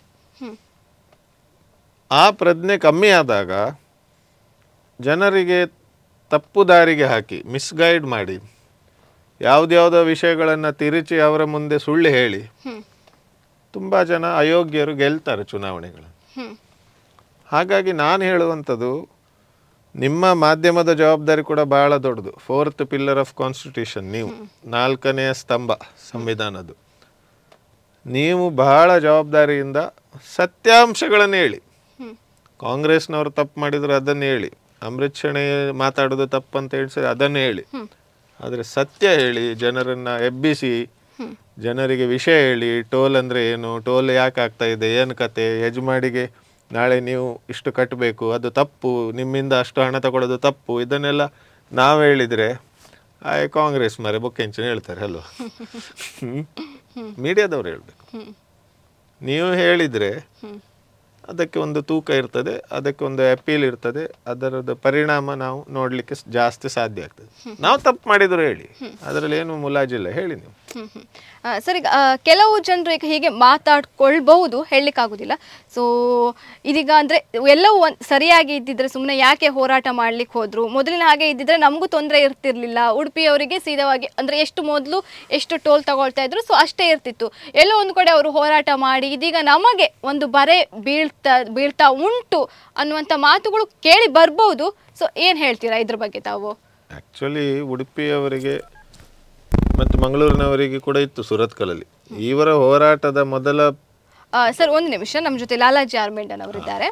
ಆ ಪ್ರಜ್ಞೆ ಕಮ್ಮಿ ಆದಾಗ ಜನರಿಗೆ ತಪ್ಪು ದಾರಿಗೆ ಹಾಕಿ ಮಿಸ್ಗೈಡ್ ಮಾಡಿ ಯಾವುದ್ಯಾವುದೋ ವಿಷಯಗಳನ್ನು ತಿರುಚಿ ಅವರ ಮುಂದೆ ಸುಳ್ಳು ಹೇಳಿ ತುಂಬ ಜನ ಅಯೋಗ್ಯರು ಗೆಲ್ತಾರೆ ಚುನಾವಣೆಗಳನ್ನು. ಹಾಗಾಗಿ ನಾನು ಹೇಳುವಂಥದ್ದು, ನಿಮ್ಮ ಮಾಧ್ಯಮದ ಜವಾಬ್ದಾರಿ ಕೂಡ ಬಹಳ ದೊಡ್ಡದು. ಫೋರ್ತ್ ಪಿಲ್ಲರ್ ಆಫ್ ಕಾನ್ಸ್ಟಿಟ್ಯೂಷನ್, ನೀವು ನಾಲ್ಕನೆಯ ಸ್ತಂಭ ಸಂವಿಧಾನದ್ದು. ನೀವು ಬಹಳ ಜವಾಬ್ದಾರಿಯಿಂದ ಸತ್ಯಾಂಶಗಳನ್ನು ಹೇಳಿ. ಕಾಂಗ್ರೆಸ್ನವರು ತಪ್ಪು ಮಾಡಿದ್ರು ಅದನ್ನು ಹೇಳಿ, ಅಮೃತ್ ಶೆಣೈ ಮಾತಾಡೋದು ತಪ್ಪು ಅಂತ ಹೇಳಿಸಿ ಅದನ್ನು ಹೇಳಿ. ಆದರೆ ಸತ್ಯ ಹೇಳಿ, ಜನರನ್ನು ಎಬ್ಬಿಸಿ, ಜನರಿಗೆ ವಿಷಯ ಹೇಳಿ. ಟೋಲ್ ಅಂದರೆ ಏನು, ಟೋಲ್ ಯಾಕೆ ಆಗ್ತಾ ಇದೆ, ಏನು ಕತೆ, ಯಜಮಾಡಿಗೆ ನಾಳೆ ನೀವು ಇಷ್ಟು ಕಟ್ಟಬೇಕು, ಅದು ತಪ್ಪು, ನಿಮ್ಮಿಂದ ಅಷ್ಟು ಹಣ ತಗೊಳ್ಳೋದು ತಪ್ಪು, ಇದನ್ನೆಲ್ಲ ನಾವು ಹೇಳಿದರೆ ಆಯ್ ಕಾಂಗ್ರೆಸ್ ಮರೆ ಬೊಕ್ಕೆಂಚನೆ ಹೇಳ್ತಾರೆ ಅಲ್ವ. ಮೀಡಿಯಾದವ್ರು ಹೇಳಬೇಕು. ನೀವು ಹೇಳಿದರೆ ಅದಕ್ಕೆ ಒಂದು ತೂಕ ಇರ್ತದೆ, ಅದಕ್ಕೆ ಒಂದು ಅಪೀಲ್ ಇರ್ತದೆ, ಅದರದ್ದು ಪರಿಣಾಮ ನಾವು ನೋಡಲಿಕ್ಕೆ ಜಾಸ್ತಿ ಸಾಧ್ಯ ಆಗ್ತದೆ. ನಾವು ತಪ್ಪು ಮಾಡಿದ್ರು ಹೇಳಿ, ಅದರಲ್ಲಿ ಏನು ಮುಲಾಜಿಲ್ಲ, ಹೇಳಿ ನೀವು. ಸರ್, ಈಗ ಕೆಲವು ಜನರು ಈಗ ಹೀಗೆ ಮಾತಾಡ್ಕೊಳ್ಬಹುದು, ಹೇಳಲಿಕ್ಕಾಗೋದಿಲ್ಲ. ಸೊ ಇದೀಗ ಅಂದರೆ ಎಲ್ಲವೂ ಒಂದು ಸರಿಯಾಗಿ ಇದ್ದಿದ್ರೆ ಸುಮ್ಮನೆ ಯಾಕೆ ಹೋರಾಟ ಮಾಡ್ಲಿಕ್ಕೆ ಹೋದ್ರು, ಮೊದಲಿನ ಹಾಗೆ ಇದ್ದಿದ್ರೆ ನಮಗೂ ತೊಂದರೆ ಇರ್ತಿರ್ಲಿಲ್ಲ. ಉಡುಪಿಯವರಿಗೆ ಸೀದವಾಗಿ ಅಂದರೆ ಎಷ್ಟು ಮೊದಲು ಎಷ್ಟು ಟೋಲ್ ತಗೊಳ್ತಾ ಇದ್ರು, ಸೊ ಅಷ್ಟೇ ಇರ್ತಿತ್ತು. ಎಲ್ಲೋ ಒಂದು ಕಡೆ ಅವರು ಹೋರಾಟ ಮಾಡಿ ಇದೀಗ ನಮಗೆ ಒಂದು ಬರೆ ಬೀಳ್ತಾ ಬೀಳ್ತಾ ಉಂಟು ಅನ್ನುವಂಥ ಮಾತುಗಳು ಕೇಳಿ ಬರ್ಬೋದು. ಸೊ ಏನು ಹೇಳ್ತೀರಾ ಇದ್ರ ಬಗ್ಗೆ ತಾವು? ಆ್ಯಕ್ಚುಲಿ ಉಡುಪಿಯವರಿಗೆ ಮತ್ತು ಮಂಗಳೂರಿನವರಿಗೆ ಕೂಡ ಇತ್ತು ಸುರತ್ಕಲಲ್ಲಿ ಇವರ ಹೋರಾಟದ ಮೊದಲ. ಸರ್ ಒಂದು ನಿಮಿಷ, ನಮ್ಮ ಜೊತೆ ಲಾಲಾಜಿ ಆರ್ಮೆಂಡನ್ ಅವರಿದ್ದಾರೆ.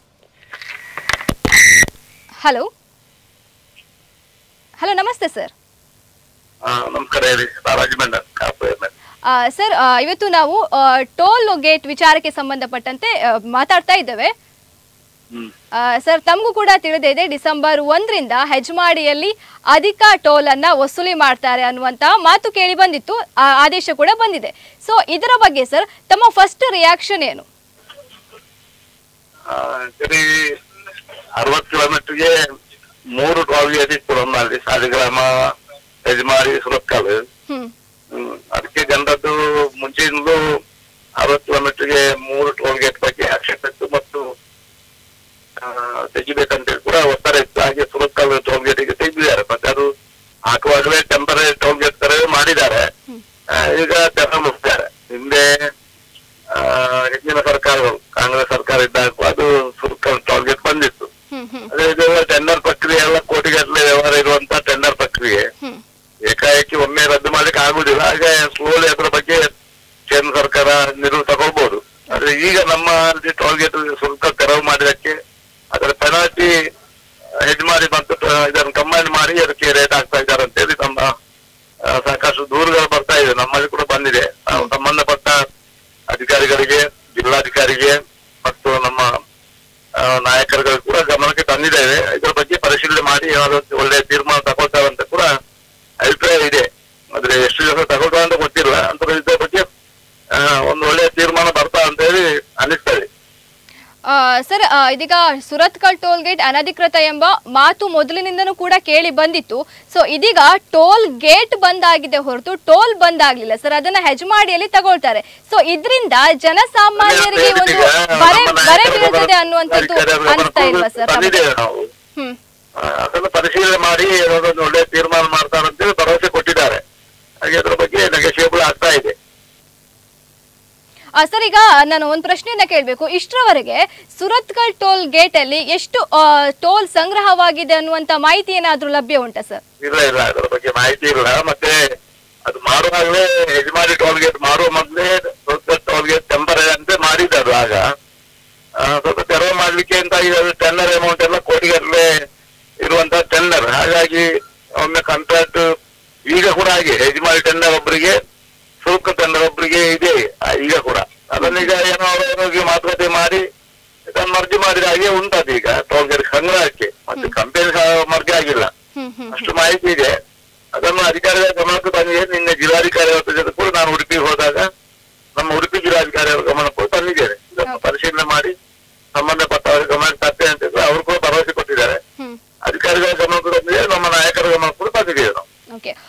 ಹಲೋ ಹಲೋ ನಮಸ್ತೆ ಸರ್. ನಮಸ್ಕಾರ ಹೇಳಿ, ಲಾಲಾಜಿ ಮೆಂಡನ್. ಸರ್, ಇವತ್ತು ನಾವು ಟೋಲ್ ಗೇಟ್ ವಿಚಾರಕ್ಕೆ ಸಂಬಂಧಪಟ್ಟಂತೆ ಮಾತಾಡ್ತಾ ಇದ್ದೇವೆ. ಸರ್, ತಮಗೂ ಕೂಡ ತಿಳಿದೇ ಇದೆ, ಡಿಸೆಂಬರ್ ಒಂದರಿಂದ ಹೆಜ್ಮಾಡಿಯಲ್ಲಿ ಅಧಿಕ ಟೋಲ್ ಅನ್ನ ವಸೂಲಿ ಮಾಡ್ತಾರೆ ಅನ್ನುವಂತಹ ಮಾತು ಕೇಳಿ ಬಂದಿತ್ತು, ಆದೇಶ ಕೂಡ ಬಂದಿದೆ. ಸೊ ಇದರ ಬಗ್ಗೆ ಸರ್ ತಮ್ಮ ಫಸ್ಟ್ ರಿಯಾಕ್ಷನ್ ಏನು? ಅರವತ್ತು ಕಿಲೋಮೀಟರ್ಗೆ ಮೂರು ಟೋಲ್ ಗೇಟ್ ಇತ್ತು ನಮ್ಮಲ್ಲಿ, ಸಾಲಿಗ್ರಾಮ, ಹೆಜ್ಮಾಡಿ, ಸುರತ್ಕಲ್. ಅದಕ್ಕೆ ಜನರದ್ದು ಮುಂಚೆಯಿಂದಲೂ ಅರವತ್ತು ಕಿಲೋಮೀಟರ್ಗೆ ಮೂರು ಟೋಲ್ ಗೇಟ್ ಬಗ್ಗೆ ಆಕ್ಷೇಪ ಇತ್ತು ಮತ್ತು ತೆಗಿಬೇಕಂತೇಳಿ ಕೂಡ ಒತ್ತಾರ ಇತ್ತು. ಹಾಗೆ ಸುರತ್ಕಲ್ ಟೋಲ್ ಗೇಟಿಗೆ ತೆಗೆದಿದ್ದಾರೆ, ಮತ್ತೆ ಅದು ಹಾಕುವಾಗಲೇ ಟೆಂಪರರಿ ಟೋಲ್ ಗೇಟ್ ತರ ಮಾಡಿದ್ದಾರೆ. ಈಗ ತೆರ ಮುಗಿಸ್ತಾರೆ. ಹಿಂದೆ ಹಿಂದಿನ ಸರ್ಕಾರಗಳು, ಕಾಂಗ್ರೆಸ್ ಸರ್ಕಾರ ಇದ್ದಾಗ ಅದು ಸುರತ್ಕಲ್ ಟೋಲ್ ಗೇಟ್ ಬಂದಿತ್ತು. ಅದೇ ಇದು ಟೆಂಡರ್ ಪ್ರಕ್ರಿಯೆ ಎಲ್ಲ ಕೋಟಿಗಟ್ಟಲೆ ವ್ಯವಹಾರ ಇರುವಂತ ಟೆಂಡರ್ ಪ್ರಕ್ರಿಯೆ ಏಕಾಏಕಿ ಒಮ್ಮೆ ರದ್ದು ಮಾಡ್ಲಿಕ್ಕೆ ಆಗುದಿಲ್ಲ. ಹಾಗೆ ಸ್ಲೋಲಿ ಅದರ ಬಗ್ಗೆ ಕೇಂದ್ರ ಸರ್ಕಾರ ನಿಲುವು ತಗೊಳ್ಬಹುದು. ಆದ್ರೆ ಈಗ ನಮ್ಮ ಟೋಲ್ ಗೇಟ್ ಸುರತ್ಕಲ್ ತೆರವು ಮಾಡಿದಕ್ಕೆ ಅದರ ಪೆನಾಲ್ಟಿ ಹೆಜ್ಮಾಡಿ ಮತ್ತು ಇದನ್ನು ಕಂಬೈನ್ ಮಾಡಿ ಅದಕ್ಕೆ ರೇಟ್ ಆಗ್ತಾ ಇದ್ದಾರೆ ಅಂತೇಳಿ ನಮ್ಮ ಸಾಕಷ್ಟು ದೂರುಗಳು ಬರ್ತಾ ಇದೆ, ನಮ್ಮಲ್ಲಿ ಕೂಡ ಬಂದಿದೆ. ಸಂಬಂಧಪಟ್ಟ ಅಧಿಕಾರಿಗಳಿಗೆ, ಜಿಲ್ಲಾಧಿಕಾರಿಗೆ ಮತ್ತು ನಮ್ಮ ನಾಯಕರುಗಳು ಕೂಡ ಗಮನಕ್ಕೆ ತಂದಿದ್ದೇವೆ. ಇದರ ಬಗ್ಗೆ ಪರಿಶೀಲನೆ ಮಾಡಿ ಏನಾದ್ರು ಒಳ್ಳೆಯ ತೀರ್ಮಾನ ತಗೊಳ್ತಾರೆ ಅಂತ ಕೂಡ ಅಭಿಪ್ರಾಯ ಇದೆ. ಆದ್ರೆ ಎಷ್ಟು ದಿವಸ ತಗೊಳ್ತಾರೆ ಅಂತ ಗೊತ್ತಿಲ್ಲ. ಅಂತ ಇದ್ರ ಬಗ್ಗೆ ಒಂದು ಒಳ್ಳೆಯ ತೀರ್ಮಾನ ಬರ್ತಾ ಅಂತ ಹೇಳಿ ಅನಿಸ್ತದೆ. ಸರ್, ಇದೀಗ ಸುರತ್ಕಲ್ ಟೋಲ್ ಗೇಟ್ ಅನಧಿಕೃತ ಎಂಬ ಮಾತು ಮೊದಲಿನಿಂದನೂ ಕೂಡ ಕೇಳಿ ಬಂದಿತ್ತು. ಸೊ ಇದೀಗ ಟೋಲ್ ಗೇಟ್ ಬಂದಾಗಿದೆ ಹೊರತು ಟೋಲ್ ಬಂದ್ ಆಗ್ಲಿಲ್ಲ ಸರ್, ಅದನ್ನ ಹೆಜ್ಮಾಡಿಯಲ್ಲಿ ತಗೊಳ್ತಾರೆ. ಸೊ ಇದರಿಂದ ಜನಸಾಮಾನ್ಯರಿಗೆ ಒಂದು ಬರೆ ಬರೆ ಬೀಳ್ತದೆ ಅನ್ನುವಂಥದ್ದು ಅನಿಸ್ತಾ ಇಲ್ವಾ ಸರ್? ಹ್ಮ್ ಅದನ್ನು ಪರಿಶೀಲನೆ ಮಾಡಿ ಒಂದು ಒಳ್ಳೆ ತೀರ್ಮಾನ ಮಾಡ್ತಾರೆ ಅಂತೇಳಿ ಭರವಸೆ ಕೊಟ್ಟಿದ್ದಾರೆ. ಹಾಗೆ ಅದರ ಬಗ್ಗೆ ನೆಗೋಷಿಯೇಬಲ್ ಆಗ್ತಾ ಇದೆ. ಸರ್, ಈಗ ನಾನು ಒಂದು ಪ್ರಶ್ನೆಯನ್ನ ಕೇಳಬೇಕು. ಇಷ್ಟರವರೆಗೆ ಸುರತ್ಕಲ್ ಟೋಲ್ ಗೇಟ್ ಅಲ್ಲಿ ಎಷ್ಟು ಟೋಲ್ ಸಂಗ್ರಹವಾಗಿದೆ ಅನ್ನುವಂತ ಮಾಹಿತಿ ಏನಾದ್ರೂ ಲಭ್ಯ ಉಂಟಾ ಸರ್? ಇಲ್ಲ ಇಲ್ಲ, ಅದರ ಬಗ್ಗೆ ಮಾಹಿತಿ ಇಲ್ಲ. ಮತ್ತೆ ಅದು ಮಾಡುವಾಗಲೇ ಹೆಜ್ಮಾಡಿ ಟೋಲ್ ಗೇಟ್ ಮಾಡುವ ಮೊದಲೇ ಸುರತ್ಕಲ್ ಟೋಲ್ ಗೇಟ್ ಟೆಂಪರರಿ ಅಂತ ಮಾಡಿದ್ದಾರೆ. ಆಗ ಸ್ವಲ್ಪ ತೆರವು ಮಾಡ್ಲಿಕ್ಕೆ ಅಂತ ಈಗ ಟೆಂಡರ್ ಅಮೌಂಟ್ ಎಲ್ಲ ಕೋಟಿಗಟ್ಟಲೆ ಇರುವಂತ ಟೆಂಡರ್. ಹಾಗಾಗಿ ಒಮ್ಮೆ ಕಾಂಟ್ರಾಕ್ಟ್ ಈಗ ಕೂಡ ಹಾಗೆ ಹೆಜ್ಮಾಡಿ ಟೆಂಡರ್ ಒಬ್ಬರಿಗೆ, ಸುರತ್ಕಲ್ ಟೆಂಡರ್ ಒಬ್ಬರಿಗೆ ಇದೆ ಈಗ ಕೂಡ. ಅದನ್ನೀಗ ಏನೋ ಅವರವರಿಗೆ ಮಾತುಕತೆ ಮಾಡಿ ಇದನ್ನು ಮರ್ಜಿ ಮಾಡಿದ ಹಾಗೆ ಉಂಟದು ಈಗ ಟೋಲ್ ಗೇಟ್ ಸಂಗ್ರಹಕ್ಕೆ. ಮತ್ತೆ ಕಂಪನಿ ಮರ್ಜಿ ಆಗಿಲ್ಲ, ಅಷ್ಟು ಮಾಹಿತಿ ಇದೆ. ಅದನ್ನು ಅಧಿಕಾರಿಗಳ ಗಮನಕ್ಕೆ ಬಂದಿದೆ. ನಿನ್ನೆ ಜಿಲ್ಲಾಧಿಕಾರಿ ಜೊತೆ ಕೂಡ ನಾನು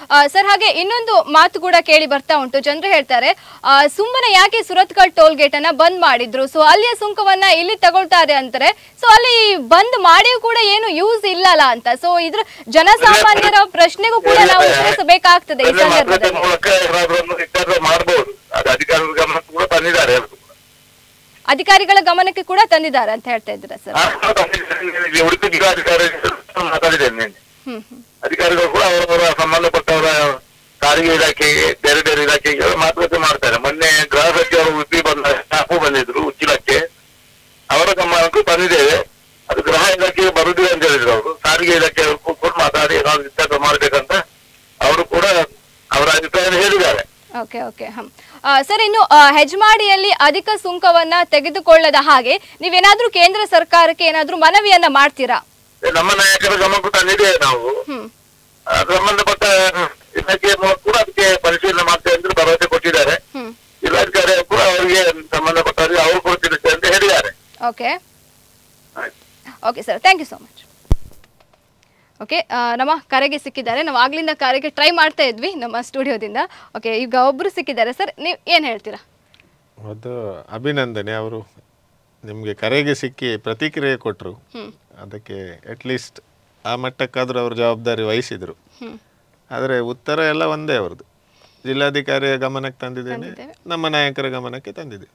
ಸರ್ ಹಾಗೆ ಇನ್ನೊಂದು ಮಾತು ಕೂಡ ಕೇಳಿ ಬರ್ತಾ ಉಂಟು. ಜನರು ಹೇಳ್ತಾರೆ ಸುಮ್ಮನೆ ಯಾಕೆ ಸುರತ್ಕಲ್ ಟೋಲ್ ಗೇಟ್ ಅನ್ನ ಬಂದ್ ಮಾಡಿದ್ರು, ಸೊ ಅಲ್ಲಿಯ ಸುಂಕವನ್ನ ಇಲ್ಲಿ ತಗೊಳ್ತಾರೆ ಅಂತಾರೆ, ಸೊ ಅಲ್ಲಿ ಬಂದ್ ಮಾಡಿಯೂ ಕೂಡ ಏನು ಯೂಸ್ ಇಲ್ಲಲ್ಲ ಅಂತ. ಸೊ ಇದ್ರ ಜನಸಾಮಾನ್ಯರ ಪ್ರಶ್ನೆಗೂ ಕೂಡ ನಾವು ಉತ್ತರಿಸಬೇಕಾಗ್ತದೆ ಈ ಸಂದರ್ಭದಲ್ಲಿ. ಮಾಡಬಹುದು, ಅಧಿಕಾರಿಗಳ ಗಮನಕ್ಕೆ ಕೂಡ ತಂದಿದ್ದಾರೆ, ಅಧಿಕಾರಿಗಳ ಗಮನಕ್ಕೆ ಕೂಡ ತಂದಿದ್ದಾರೆ ಅಂತ ಹೇಳ್ತಾ ಇದ್ದೀರಾ ಸರ್? ಉಡುಪಿ ಜಿಲ್ಲಾಧಿಕಾರಿ ಮಾತಾಡಿದ್ದೇನೆ. ಅಧಿಕಾರಿಗಳು ಕೂಡ ಅವರವರ ಸಂಬಂಧಪಟ್ಟವರ ಸಾರಿಗೆ ಇಲಾಖೆಗೆ, ಬೇರೆ ಬೇರೆ ಇಲಾಖೆಗೆ ಮಾತುಕತೆ ಮಾಡ್ತಾರೆ. ಮೊನ್ನೆ ಗೃಹ ಸಚಿವರು ಉಡುಪಿ ಬಂದ ಸ್ಟಾಫು ಬಂದಿದ್ರು, ಉಚ್ಚಿಲಕ್ಕೆ ಅವರ ಗಮನಕ್ಕೂ ತಂದಿದ್ದೇವೆ. ಅದು ಗೃಹ ಇಲಾಖೆಗೆ ಬರುದಿಲ್ಲ ಅಂತ ಹೇಳಿದ್ರು ಅವರು. ಸಾರಿಗೆ ಇಲಾಖೆ ಕೂಡ ಮಾತಾಡಿ ಏನಾದ್ರು ವ್ಯತ್ಯಾಸ ಮಾಡ್ಬೇಕಂತ ಅವರು ಕೂಡ ಅವರ ಅಭಿಪ್ರಾಯ ಹೇಳಿದ್ದಾರೆ. ಓಕೆ ಓಕೆ ಹ್ಮ್ ಸರ್, ಇನ್ನು ಹೆಜ್ಮಾಡಿಯಲ್ಲಿ ಅಧಿಕ ಸುಂಕವನ್ನ ತೆಗೆದುಕೊಳ್ಳದ ಹಾಗೆ ನೀವೇನಾದ್ರೂ ಕೇಂದ್ರ ಸರ್ಕಾರಕ್ಕೆ ಏನಾದ್ರೂ ಮನವಿಯನ್ನ ಮಾಡ್ತೀರಾ? ನಮ್ಮ ನಾಯಕರ ಗಮನಕ್ಕೂ ತಂದಿದ್ದೇವೆ ನಾವು. ಸಂಬಂಧಪಟ್ಟ ಇಲಾಖೆ ಕೂಡ ಅದಕ್ಕೆ ಪರಿಶೀಲನೆ ಮಾಡ್ತೇವೆ ಅಂತ ಭರವಸೆ ಕೊಟ್ಟಿದ್ದಾರೆ. ಜಿಲ್ಲಾಧಿಕಾರಿ ಕೂಡ ಅವರಿಗೆ ಸಂಬಂಧಪಟ್ಟವರಿಗೆ ಅವರು ಕೊಡ್ತಿರುತ್ತೆ ಅಂತ ಹೇಳಿದ್ದಾರೆ. Okay okay sir, thank you so much. Okay, ನಮ್ಮ ಕರೆಗೆ ಸಿಕ್ಕಿದ್ದಾರೆ. ನಾವು ಆಗ್ಲಿಂದ ಕರೆಗೆ ಟ್ರೈ ಮಾಡ್ತಾ ಇದ್ವಿ ನಮ್ಮ ಸ್ಟುಡಿಯೋದಿಂದ. ಓಕೆ, ಈಗ ಒಬ್ರು ಸಿಕ್ಕಿದ್ದಾರೆ ಸರ್, ನೀವು ಏನು ಹೇಳ್ತೀರಾ? ಅದು ಅಭಿನಂದನೆ, ಅವರು ನಿಮಗೆ ಕರೆಗೆ ಸಿಕ್ಕಿ ಪ್ರತಿಕ್ರಿಯೆ ಕೊಟ್ಟರು, ಅದಕ್ಕೆ ಅಟ್ಲೀಸ್ಟ್ ಆ ಮಟ್ಟಕ್ಕಾದರೂ ಅವರು ಜವಾಬ್ದಾರಿ ವಹಿಸಿದರು. ಆದರೆ ಉತ್ತರ ಎಲ್ಲ ಒಂದೇ ಅವ್ರದ್ದು. ಜಿಲ್ಲಾಧಿಕಾರಿಯ ಗಮನಕ್ಕೆ ತಂದಿದ್ದೇನೆ, ನಮ್ಮ ನಾಯಕರ ಗಮನಕ್ಕೆ ತಂದಿದೆ.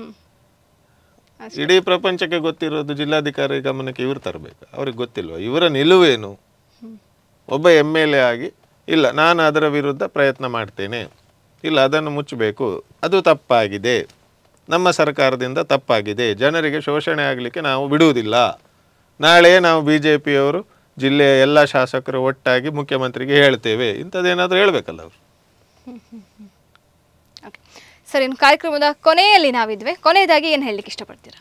ಇಡೀ ಪ್ರಪಂಚಕ್ಕೆ ಗೊತ್ತಿರೋದು ಜಿಲ್ಲಾಧಿಕಾರಿ ಗಮನಕ್ಕೆ ಇವರು ತರಬೇಕು. ಅವ್ರಿಗೆ ಗೊತ್ತಿಲ್ವ ಇವರ ನಿಲುವೇನು? ಒಬ್ಬ ಎಮ್ ಎಲ್ ಎ ಆಗಿ ಇಲ್ಲ ನಾನು ಅದರ ವಿರುದ್ಧ ಪ್ರಯತ್ನ ಮಾಡ್ತೇನೆ, ಇಲ್ಲ ಅದನ್ನು ಮುಚ್ಚಬೇಕು, ಅದು ತಪ್ಪಾಗಿದೆ, ನಮ್ಮ ಸರ್ಕಾರದಿಂದ ತಪ್ಪಾಗಿದೆ, ಜನರಿಗೆ ಶೋಷಣೆ ಆಗಲಿಕ್ಕೆ ನಾವು ಬಿಡುವುದಿಲ್ಲ, ನಾಳೆ ನಾವು ಬಿ ಜೆ ಪಿಯವರು ಜಿಲ್ಲೆಯ ಎಲ್ಲ ಶಾಸಕರು ಒಟ್ಟಾಗಿ ಮುಖ್ಯಮಂತ್ರಿಗೆ ಹೇಳ್ತೇವೆ, ಇಂಥದ್ದೇನಾದರೂ ಹೇಳಬೇಕಲ್ಲ ಅವರು. ಸರ್, ಇನ್ನು ಕಾರ್ಯಕ್ರಮದ ಕೊನೆಯಲ್ಲಿ ನಾವಿದ್ವಿ, ಕೊನೆಯದಾಗಿ ಏನು ಹೇಳಲಿಕ್ಕೆ ಇಷ್ಟಪಡ್ತೀರಾ?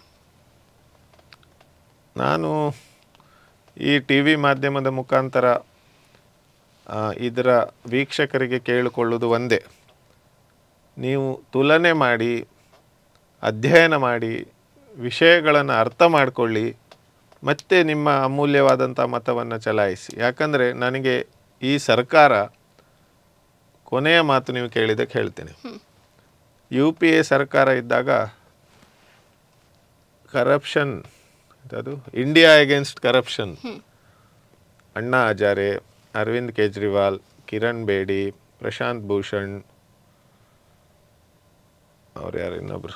ನಾನು ಈ ಟಿ ವಿ ಮಾಧ್ಯಮದ ಮುಖಾಂತರ ಇದರ ವೀಕ್ಷಕರಿಗೆ ಕೇಳಿಕೊಳ್ಳುವುದು ಒಂದೇ, ನೀವು ತುಲನೆ ಮಾಡಿ, ಅಧ್ಯಯನ ಮಾಡಿ, ವಿಷಯಗಳನ್ನು ಅರ್ಥ ಮಾಡಿಕೊಳ್ಳಿ, ಮತ್ತೆ ನಿಮ್ಮ ಅಮೂಲ್ಯವಾದಂಥ ಮತವನ್ನು ಚಲಾಯಿಸಿ. ಯಾಕಂದರೆ ನನಗೆ ಈ ಸರ್ಕಾರ, ಕೊನೆಯ ಮಾತು ನೀವು ಕೇಳಿದ್ದಕ್ಕೆ ಹೇಳ್ತೇನೆ, ಯು ಪಿ ಎ ಸರ್ಕಾರ ಇದ್ದಾಗ ಕರಪ್ಷನ್, ಅದು India against corruption, Anna Hazare, Arvind Kejriwal, Kiran Bedi, Prashant Bhushan, ಅವ್ರು ಯಾರು ಇನ್ನೊಬ್ರು,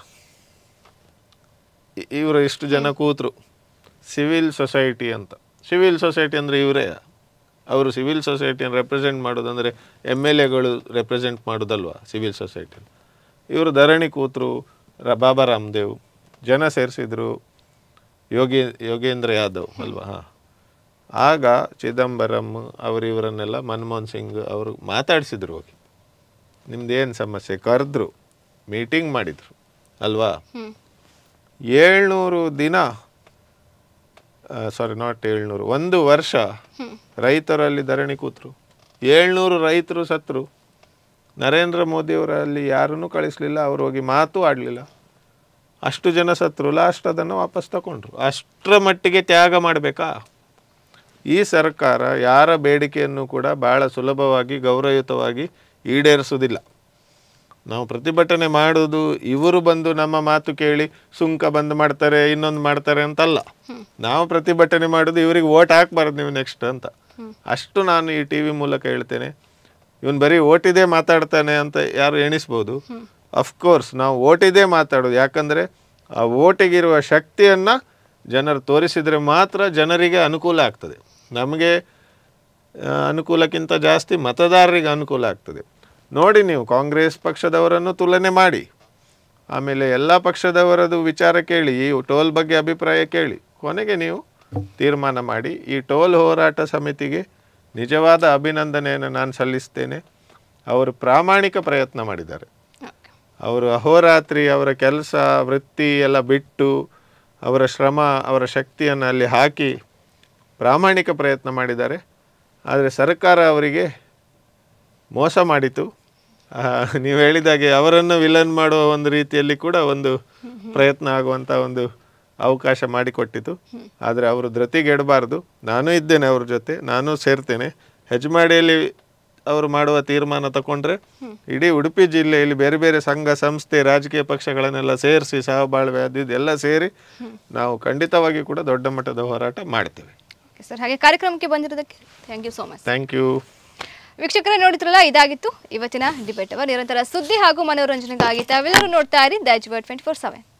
ಇವರು ಇಷ್ಟು ಜನ ಕೂತರು. ಸಿವಿಲ್ ಸೊಸೈಟಿ ಅಂತ, ಸಿವಿಲ್ ಸೊಸೈಟಿ ಅಂದರೆ ಇವರೇ, ಅವರು ಸಿವಿಲ್ ಸೊಸೈಟಿಯನ್ನು ರೆಪ್ರೆಸೆಂಟ್ ಮಾಡೋದಂದರೆ ಎಮ್ ಎಲ್ ಎಗಳು ರೆಪ್ರೆಸೆಂಟ್ ಮಾಡೋದಲ್ವ ಸಿವಿಲ್ ಸೊಸೈಟಿ. ಇವರು ಧರಣಿ ಕೂತರು, ರ ಬಾಬಾ ರಾಮದೇವ್, ಜನ ಸೇರಿಸಿದ್ರು, ಯೋಗಿ ಯೋಗೇಂದ್ರ ಯಾದವ್ ಅಲ್ವಾ, ಹಾಂ. ಆಗ ಚಿದಂಬರಂ ಅವರು ಇವರನ್ನೆಲ್ಲ ಮನಮೋಹನ್ ಸಿಂಗ್ ಅವರು ಮಾತಾಡಿಸಿದ್ರು, ಹೋಗಿ ನಿಮ್ದೇನು ಸಮಸ್ಯೆ ಕರೆದ್ರು, ಮೀಟಿಂಗ್ ಮಾಡಿದರು ಅಲ್ವಾ. ಏಳ್ನೂರು ದಿನ ಸಾರಿ ನಾಟ್ ಏಳ್ನೂರು ಒಂದು ವರ್ಷ ರೈತರಲ್ಲಿ ಧರಣಿ ಕೂತರು, ಏಳ್ನೂರು ರೈತರು ಸತ್ರು. ನರೇಂದ್ರ ಮೋದಿಯವರಲ್ಲಿ ಯಾರನ್ನೂ ಕಳಿಸ್ಲಿಲ್ಲ, ಅವರು ಹೋಗಿ ಮಾತು ಆಡಲಿಲ್ಲ, ಅಷ್ಟು ಜನ ಸತ್ರು. ಲಾಸ್ಟ್ ಅದನ್ನು ವಾಪಸ್ ತಗೊಂಡ್ರು. ಅಷ್ಟರ ಮಟ್ಟಿಗೆ ತ್ಯಾಗ ಮಾಡಬೇಕಾ? ಈ ಸರ್ಕಾರ ಯಾರ ಬೇಡಿಕೆಯನ್ನು ಕೂಡ ಭಾಳ ಸುಲಭವಾಗಿ ಗೌರವಯುತವಾಗಿ ಈಡೇರಿಸೋದಿಲ್ಲ. ನಾವು ಪ್ರತಿಭಟನೆ ಮಾಡೋದು ಇವರು ಬಂದು ನಮ್ಮ ಮಾತು ಕೇಳಿ ಸುಂಕ ಬಂದ್ ಮಾಡ್ತಾರೆ, ಇನ್ನೊಂದು ಮಾಡ್ತಾರೆ ಅಂತಲ್ಲ. ನಾವು ಪ್ರತಿಭಟನೆ ಮಾಡೋದು ಇವರಿಗೆ ಓಟ್ ಹಾಕ್ಬಾರ್ದು ನೀವು ನೆಕ್ಸ್ಟ್ ಅಂತ. ಅಷ್ಟು ನಾನು ಈ ಟಿ ವಿ ಮೂಲಕ ಹೇಳ್ತೇನೆ. ಇವನು ಬರೀ ಓಟಿದೆ ಮಾತಾಡ್ತಾನೆ ಅಂತ ಯಾರು ಎಣಿಸ್ಬೋದು. ಅಫ್ಕೋರ್ಸ್ ನಾವು ಓಟಿದೆ ಮಾತಾಡೋದು, ಯಾಕಂದರೆ ಆ ಓಟಿಗಿರುವ ಶಕ್ತಿಯನ್ನು ಜನರು ತೋರಿಸಿದರೆ ಮಾತ್ರ ಜನರಿಗೆ ಅನುಕೂಲ ಆಗ್ತದೆ. ನಮಗೆ ಅನುಕೂಲಕ್ಕಿಂತ ಜಾಸ್ತಿ ಮತದಾರರಿಗೆ ಅನುಕೂಲ ಆಗ್ತದೆ. ನೋಡಿ, ನೀವು ಕಾಂಗ್ರೆಸ್ ಪಕ್ಷದವರನ್ನು ತುಲನೆ ಮಾಡಿ, ಆಮೇಲೆ ಎಲ್ಲ ಪಕ್ಷದವರದು ವಿಚಾರ ಕೇಳಿ, ಈ ಟೋಲ್ ಬಗ್ಗೆ ಅಭಿಪ್ರಾಯ ಕೇಳಿ, ಕೊನೆಗೆ ನೀವು ತೀರ್ಮಾನ ಮಾಡಿ. ಈ ಟೋಲ್ ಹೋರಾಟ ಸಮಿತಿಗೆ ನಿಜವಾದ ಅಭಿನಂದನೆಯನ್ನು ನಾನು ಸಲ್ಲಿಸ್ತೇನೆ. ಅವರು ಪ್ರಾಮಾಣಿಕ ಪ್ರಯತ್ನ ಮಾಡಿದ್ದಾರೆ. ಅವರು ಅಹೋರಾತ್ರಿ ಅವರ ಕೆಲಸ ವೃತ್ತಿ ಎಲ್ಲ ಬಿಟ್ಟು ಅವರ ಶ್ರಮ ಅವರ ಶಕ್ತಿಯನ್ನು ಅಲ್ಲಿ ಹಾಕಿ ಪ್ರಾಮಾಣಿಕ ಪ್ರಯತ್ನ ಮಾಡಿದ್ದಾರೆ. ಆದರೆ ಸರ್ಕಾರ ಅವರಿಗೆ ಮೋಸ ಮಾಡಿತು. ನೀವು ಹೇಳಿದಾಗೆ ಅವರನ್ನು ವಿಲನ್ ಮಾಡುವ ಒಂದು ರೀತಿಯಲ್ಲಿ ಕೂಡ ಒಂದು ಪ್ರಯತ್ನ ಆಗುವಂಥ ಒಂದು ಅವಕಾಶ ಮಾಡಿಕೊಟ್ಟಿತು. ಆದರೆ ಅವರು ಧೃತಿಗೆಡಬಾರ್ದು. ನಾನು ಇದ್ದೇನೆ ಅವ್ರ ಜೊತೆ, ನಾನು ಸೇರ್ತೇನೆ. ಹೆಜ್ಮಾಡಿಯಲ್ಲಿ ಅವರು ಮಾಡುವ ತೀರ್ಮಾನ ತಗೊಂಡ್ರೆ ಇಡೀ ಉಡುಪಿ ಜಿಲ್ಲೆಯಲ್ಲಿ ಬೇರೆ ಬೇರೆ ಸಂಘ ಸಂಸ್ಥೆ ರಾಜಕೀಯ ಪಕ್ಷಗಳನ್ನೆಲ್ಲ ಸೇರಿಸಿ ಸಹಬಾಳ್ವೆ ಅದು ಇದೆಲ್ಲ ಸೇರಿ ನಾವು ಖಂಡಿತವಾಗಿ ಕೂಡ ದೊಡ್ಡ ಮಟ್ಟದ ಹೋರಾಟ ಮಾಡ್ತೇವೆ. ಸರ್, ಹಾಗೆ ಕಾರ್ಯಕ್ರಮಕ್ಕೆ ಬಂದಿರೋದಕ್ಕೆ thank you so much. Thank you. ವೀಕ್ಷಕರೇ, ನೋಡಿದ್ರಲ್ಲ, ಇದಾಗಿತ್ತು ಇವತ್ತಿನ ಡಿಬೇಟ್ ಅವರ್. ನಿರಂತರ ಸುದ್ದಿ ಹಾಗೂ ಮನೋರಂಜನೆಗಾಗಿ ತಾವೆಲ್ಲರೂ ನೋಡ್ತಾ ಇರಿ ದ ಟ್ವೆಂಟಿ ಫೋರ್ ಸೆವೆನ್.